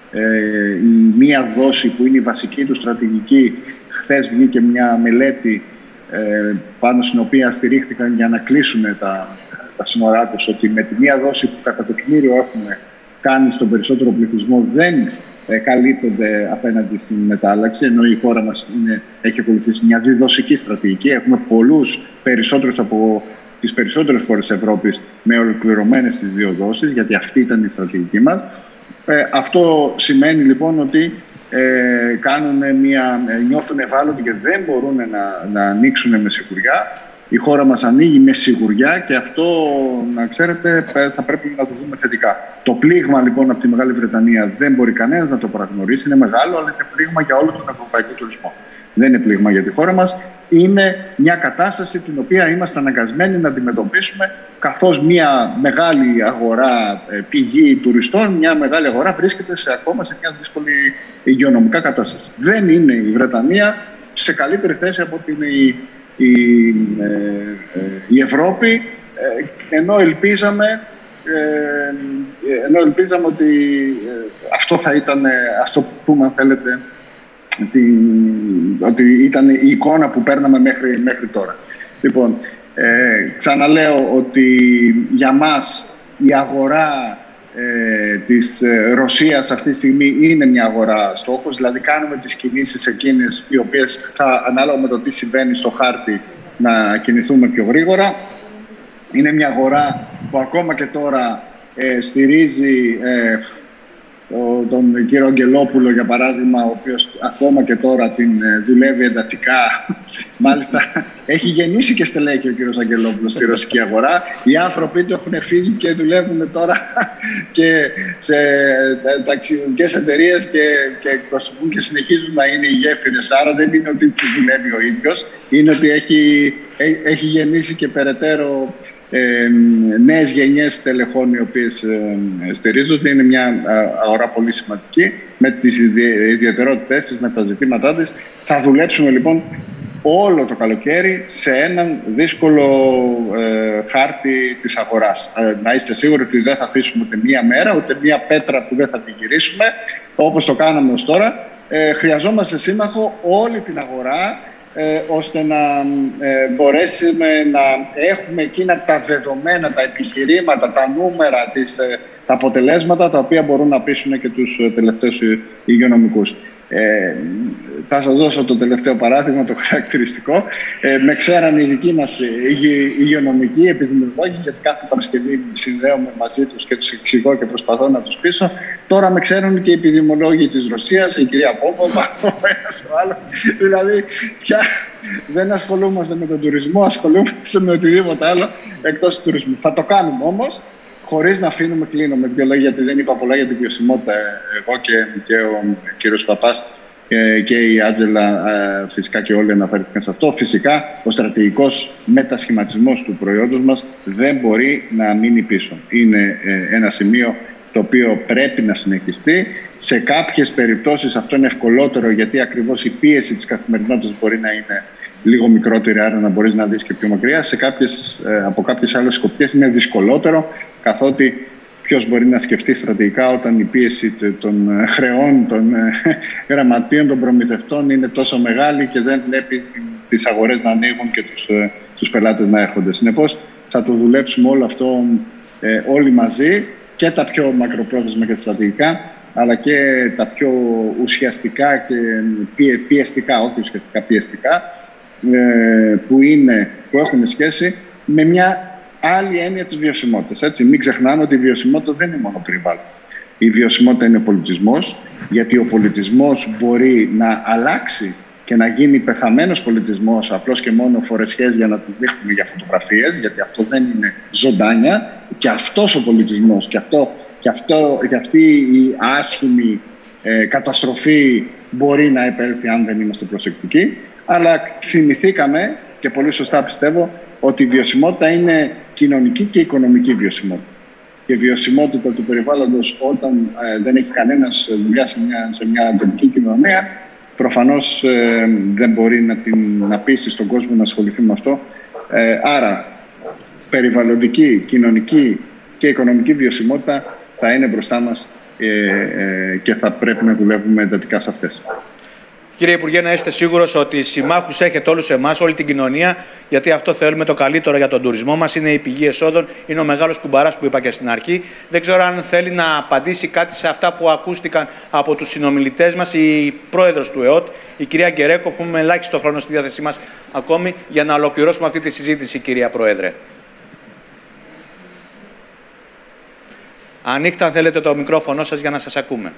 ε, η μία δόση που είναι η βασική του στρατηγική. Χθες βγήκε μια μελέτη ε, πάνω στην οποία στηρίχθηκαν για να κλείσουν τα τα σύνορά τους, ότι με τη μία δόση που κατά τεκμήριο έχουμε κάνει στον περισσότερο πληθυσμό δεν ε, καλύπτονται απέναντι στην μετάλλαξη, ενώ η χώρα μας είναι, έχει ακολουθήσει μια διδοσική στρατηγική. Έχουμε πολλούς περισσότερους από τις περισσότερες χώρες Ευρώπης με ολοκληρωμένες τις δύο δόσεις, γιατί αυτή ήταν η στρατηγική μας. Ε, αυτό σημαίνει λοιπόν ότι ε, κάνουν μια, νιώθουν ευάλωτοι και δεν μπορούν να, να ανοίξουν με σιγουριά. Η χώρα μας ανοίγει με σιγουριά και αυτό, να ξέρετε, θα πρέπει να το δούμε θετικά. Το πλήγμα λοιπόν από τη Μεγάλη Βρετανία δεν μπορεί κανένας να το παραγνωρίσει. Είναι μεγάλο, αλλά είναι πλήγμα για όλο τον ευρωπαϊκό τουρισμό. Δεν είναι πλήγμα για τη χώρα μας. Είναι μια κατάσταση την οποία είμαστε αναγκασμένοι να αντιμετωπίσουμε, καθώς μια μεγάλη αγορά πηγή τουριστών, μια μεγάλη αγορά βρίσκεται σε, ακόμα σε μια δύσκολη υγειονομικά κατάσταση. Δεν είναι η Βρετανία σε καλύτερη θέση από την Η, ε, ε, η Ευρώπη, ε, ενώ, ελπίζαμε, ε, ενώ ελπίζαμε ότι ε, αυτό θα ήταν, ας το πούμε αν θέλετε, τη, ότι ήταν η εικόνα που παίρναμε μέχρι, μέχρι τώρα. Λοιπόν, ε, ξαναλέω ότι για μας η αγορά ε, της Ρωσίας αυτή τη στιγμή είναι μια αγορά στόχος, δηλαδή κάνουμε τις κινήσεις εκείνες οι οποίες θα, ανάλογα με το τι συμβαίνει στο χάρτη, να κινηθούμε πιο γρήγορα. Είναι μια αγορά που ακόμα και τώρα ε, στηρίζει ε, ο, τον κύριο Αγγελόπουλο, για παράδειγμα, ο οποίος ακόμα και τώρα την ε, δουλεύει εντατικά. Μάλιστα, έχει γεννήσει και στελέχη ο κύριος Αγγελόπουλος στη ρωσική αγορά. Οι άνθρωποι του έχουν φύγει και δουλεύουν τώρα και σε ταξιδιωτικές εταιρείες και, και εκπροσωπούν και συνεχίζουν να είναι οι γέφυρες. Άρα δεν είναι ότι δουλεύει ο ίδιος, είναι ότι έχει, έχει γεννήσει και περαιτέρω Ε, νέες γενιές τελεχών οι οποίες ε, στηρίζονται. Είναι μια αγορά πολύ σημαντική με τις ιδιαιτερότητες της, με τα ζητήματά της. Θα δουλέψουμε λοιπόν όλο το καλοκαίρι σε έναν δύσκολο ε, χάρτη της αγοράς. Ε, να είστε σίγουροι ότι δεν θα αφήσουμε ούτε μία μέρα, ούτε μία πέτρα που δεν θα την γυρίσουμε, όπως το κάναμε ως τώρα. Ε, χρειαζόμαστε σύμμαχο όλη την αγορά, Ε, ώστε να ε, μπορέσουμε να έχουμε εκείνα τα δεδομένα, τα επιχειρήματα, τα νούμερα, τις, ε, τα αποτελέσματα τα οποία μπορούν να πείσουν και τους ε, τελευταίους υγειονομικούς. Ε, θα σας δώσω το τελευταίο παράδειγμα, το χαρακτηριστικό. Ε, με ξέραν οι δικοί μας υγειονομικοί επιδημιολόγοι, γιατί κάθε Παρασκευή συνδέομαι μαζί τους και τους εξηγώ και προσπαθώ να τους πείσω. Τώρα με ξέρουν και οι επιδημιολόγοι της Ρωσίας, η κυρία Πόποβα, ο ένας ο άλλος. Δηλαδή, πια δεν ασχολούμαστε με τον τουρισμό, ασχολούμαστε με οτιδήποτε άλλο εκτός του τουρισμού. Θα το κάνουμε όμως, χωρίς να αφήνουμε, κλείνω με δύο λόγια, γιατί δεν είπα πολλά για την βιωσιμότητα εγώ και, και ο κύριος Παπάς και, και η Άντζελα, φυσικά και όλοι αναφέρθηκαν σε αυτό. Φυσικά ο στρατηγικός μετασχηματισμός του προϊόντος μας δεν μπορεί να μείνει πίσω. Είναι ένα σημείο το οποίο πρέπει να συνεχιστεί. Σε κάποιες περιπτώσεις αυτό είναι ευκολότερο, γιατί ακριβώς η πίεση της καθημερινότητας μπορεί να είναι λίγο μικρότερη, άρα να μπορείς να δεις και πιο μακριά. Σε κάποιες, από κάποιες άλλες σκοπιές είναι δυσκολότερο, καθότι ποιος μπορεί να σκεφτεί στρατηγικά όταν η πίεση των χρεών, των γραμματείων, των προμηθευτών είναι τόσο μεγάλη και δεν βλέπει τις αγορές να ανοίγουν και τους, τους πελάτες να έρχονται. Συνεπώς θα το δουλέψουμε όλο αυτό ε, όλοι μαζί, και τα πιο μακροπρόθεσμα και στρατηγικά, αλλά και τα πιο ουσιαστικά και πιεστικά, όχι ουσιαστικά, πιεστικά, που, είναι, που έχουν σχέση με μια άλλη έννοια της βιωσιμότητας. Έτσι. Μην ξεχνάμε ότι η βιωσιμότητα δεν είναι μόνο περιβάλλον. Η βιωσιμότητα είναι ο πολιτισμός, γιατί ο πολιτισμός μπορεί να αλλάξει και να γίνει πεθαμένος πολιτισμός απλώς και μόνο φορεσιές για να τις δείχνουμε για φωτογραφίες, γιατί αυτό δεν είναι ζωντάνια. Και αυτός ο πολιτισμός και, αυτό, και, αυτό, και αυτή η άσχημη ε, καταστροφή μπορεί να επέλθει αν δεν είμαστε προσεκτικοί. Αλλά θυμηθήκαμε, και πολύ σωστά πιστεύω, ότι η βιωσιμότητα είναι κοινωνική και οικονομική βιωσιμότητα. Και η βιωσιμότητα του περιβάλλοντος, όταν ε, δεν έχει κανένας δουλειά σε μια, σε μια τοπική κοινωνία, προφανώς ε, δεν μπορεί να, την, να πείσει στον κόσμο να ασχοληθεί με αυτό. Ε, άρα, περιβαλλοντική, κοινωνική και οικονομική βιωσιμότητα θα είναι μπροστά μας ε, ε, και θα πρέπει να δουλεύουμε εντατικά σε αυτές. Κύριε Υπουργέ, να είστε σίγουρος ότι συμμάχους έχετε όλους εμάς, όλη την κοινωνία, γιατί αυτό θέλουμε το καλύτερο για τον τουρισμό μας. Είναι η πηγή εσόδων, είναι ο μεγάλος κουμπαράς που είπα και στην αρχή. Δεν ξέρω αν θέλει να απαντήσει κάτι σε αυτά που ακούστηκαν από τους συνομιλητές μας η πρόεδρος του ΕΟΤ, η κυρία Γκερέκο, που έχουμε ελάχιστο χρόνο στη διάθεσή μας ακόμη για να ολοκληρώσουμε αυτή τη συζήτηση, κυρία Πρόεδρε. Ανοίχτε αν θέλετε το μικρόφωνο σας για να σας ακούμε.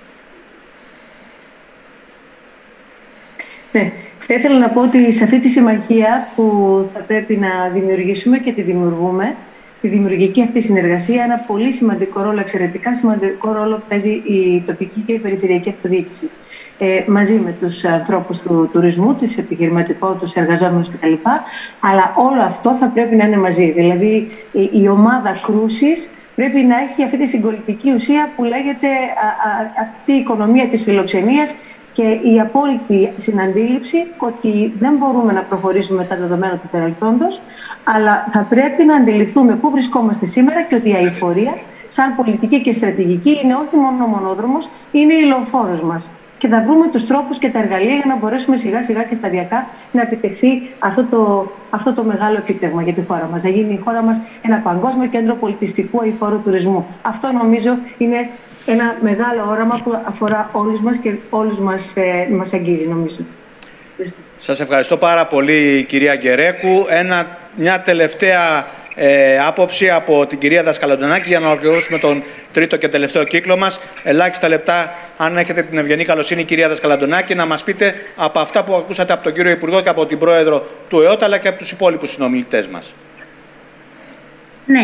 Ναι, θα ήθελα να πω ότι σε αυτή τη συμμαχία που θα πρέπει να δημιουργήσουμε και τη δημιουργούμε, τη δημιουργική αυτή συνεργασία, ένα πολύ σημαντικό ρόλο, εξαιρετικά σημαντικό ρόλο παίζει η τοπική και η περιφερειακή αυτοδιοίκηση. Ε, μαζί με τους ανθρώπους του τουρισμού, τους επιχειρηματικούς, τους εργαζόμενους κτλ. Αλλά όλο αυτό θα πρέπει να είναι μαζί. Δηλαδή η, η ομάδα κρούσης πρέπει να έχει αυτή τη συγκολητική ουσία που λέγεται α, α, αυτή η οικονομία της φιλοξενίας και η απόλυτη συναντήληψη ότι δεν μπορούμε να προχωρήσουμε τα δεδομένα του παρελθόντος, αλλά θα πρέπει να αντιληφθούμε πού βρισκόμαστε σήμερα και ότι η αειφορία, σαν πολιτική και στρατηγική, είναι όχι μόνο ο μονόδρομος, είναι η λεωφόρος μας. Και θα βρούμε τους τρόπους και τα εργαλεία για να μπορέσουμε σιγά σιγά και σταδιακά να επιτευχθεί αυτό το, αυτό το μεγάλο επίτευγμα για τη χώρα μας. Να γίνει η χώρα μας ένα παγκόσμιο κέντρο πολιτιστικού αειφόρου τουρισμού. Αυτό νομίζω είναι ένα μεγάλο όραμα που αφορά όλους μας και όλους μας, ε, μας αγγίζει, νομίζω. Σας ευχαριστώ πάρα πολύ, κυρία Γκερέκου. Ένα, μια τελευταία ε, άποψη από την κυρία Δασκαλαντονάκη για να ολοκληρώσουμε τον τρίτο και τελευταίο κύκλο μας. Ελάχιστα λεπτά, αν έχετε την ευγενή καλοσύνη, κυρία Δασκαλαντονάκη, να μας πείτε από αυτά που ακούσατε από τον κύριο Υπουργό και από την Πρόεδρο του ΕΟΤ, αλλά και από τους υπόλοιπους συνομιλητές μας. Ναι.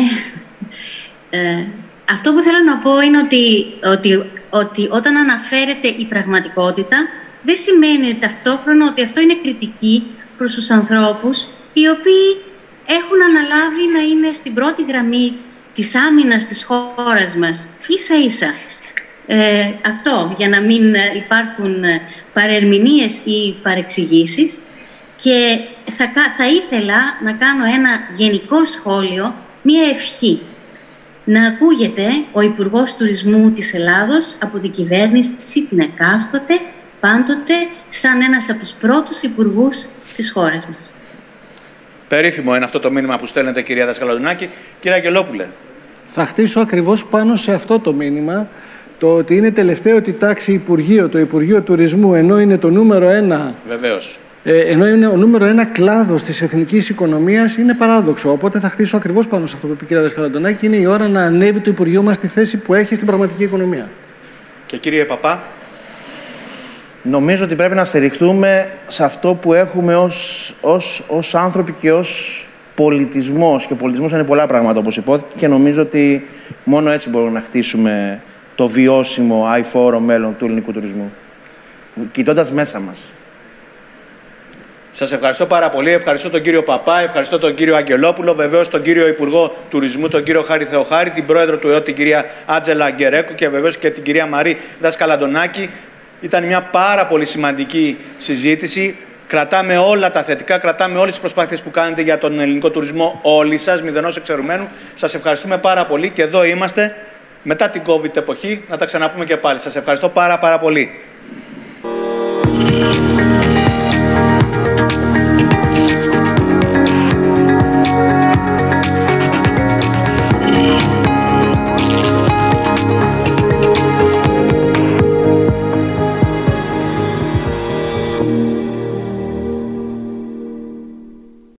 Ε, ε, αυτό που θέλω να πω είναι ότι, ότι, ότι όταν αναφέρεται η πραγματικότητα, δεν σημαίνει ταυτόχρονα ότι αυτό είναι κριτική προς τους ανθρώπους οι οποίοι έχουν αναλάβει να είναι στην πρώτη γραμμή της άμυνας της χώρας μας, ίσα-ίσα. Ε, αυτό, για να μην υπάρχουν παρερμηνίες ή παρεξηγήσεις. Και θα, θα ήθελα να κάνω ένα γενικό σχόλιο, μία ευχή. Να ακούγεται ο Υπουργός Τουρισμού της Ελλάδος από την κυβέρνηση, την εκάστοτε, πάντοτε, σαν ένας από τους πρώτους υπουργούς της χώρας μας. Περίφημο είναι αυτό το μήνυμα που στέλνετε, κυρία Δασκαλαντονάκη. Κύριε Αγγελόπουλε. Θα χτίσω ακριβώς πάνω σε αυτό το μήνυμα, το ότι είναι τελευταίο τη τάξη Υπουργείο, το Υπουργείο Τουρισμού, ενώ είναι το νούμερο ένα. Βεβαίως. Ε, ενώ είναι ο νούμερο ένα κλάδος της εθνικής οικονομίας, είναι παράδοξο. Οπότε θα χτίσω ακριβώς πάνω σε αυτό που είπε η κυρία Δασκαλαντονάκη. Είναι η ώρα να ανέβει το Υπουργείο μας στη θέση που έχει στην πραγματική οικονομία. Και κύριε Παπά. Νομίζω ότι πρέπει να στηριχτούμε σε αυτό που έχουμε ως, ως, ως άνθρωποι και ως πολιτισμός. Και ο πολιτισμός είναι πολλά πράγματα, όπως υπόθηκε, και νομίζω ότι μόνο έτσι μπορούμε να χτίσουμε το βιώσιμο, αειφόρο μέλλον του ελληνικού τουρισμού. Κοιτώντας μέσα μας. Σας ευχαριστώ πάρα πολύ. Ευχαριστώ τον κύριο Παπά, ευχαριστώ τον κύριο Αγγελόπουλο, βεβαίως τον κύριο Υπουργό Τουρισμού, τον κύριο Χάρη Θεοχάρη, την Πρόεδρο του ΕΟΤ, την κυρία Άντζελα Γκερέκου και βεβαίως και την κυρία Μαρή Δασκαλαντονάκη. Ήταν μια πάρα πολύ σημαντική συζήτηση. Κρατάμε όλα τα θετικά, κρατάμε όλες τις προσπάθειες που κάνετε για τον ελληνικό τουρισμό, όλοι σας, μηδενός εξαιρουμένου. Σας ευχαριστούμε πάρα πολύ και εδώ είμαστε μετά την COVID εποχή, να τα ξαναπούμε και πάλι. Σας ευχαριστώ πάρα πάρα πολύ.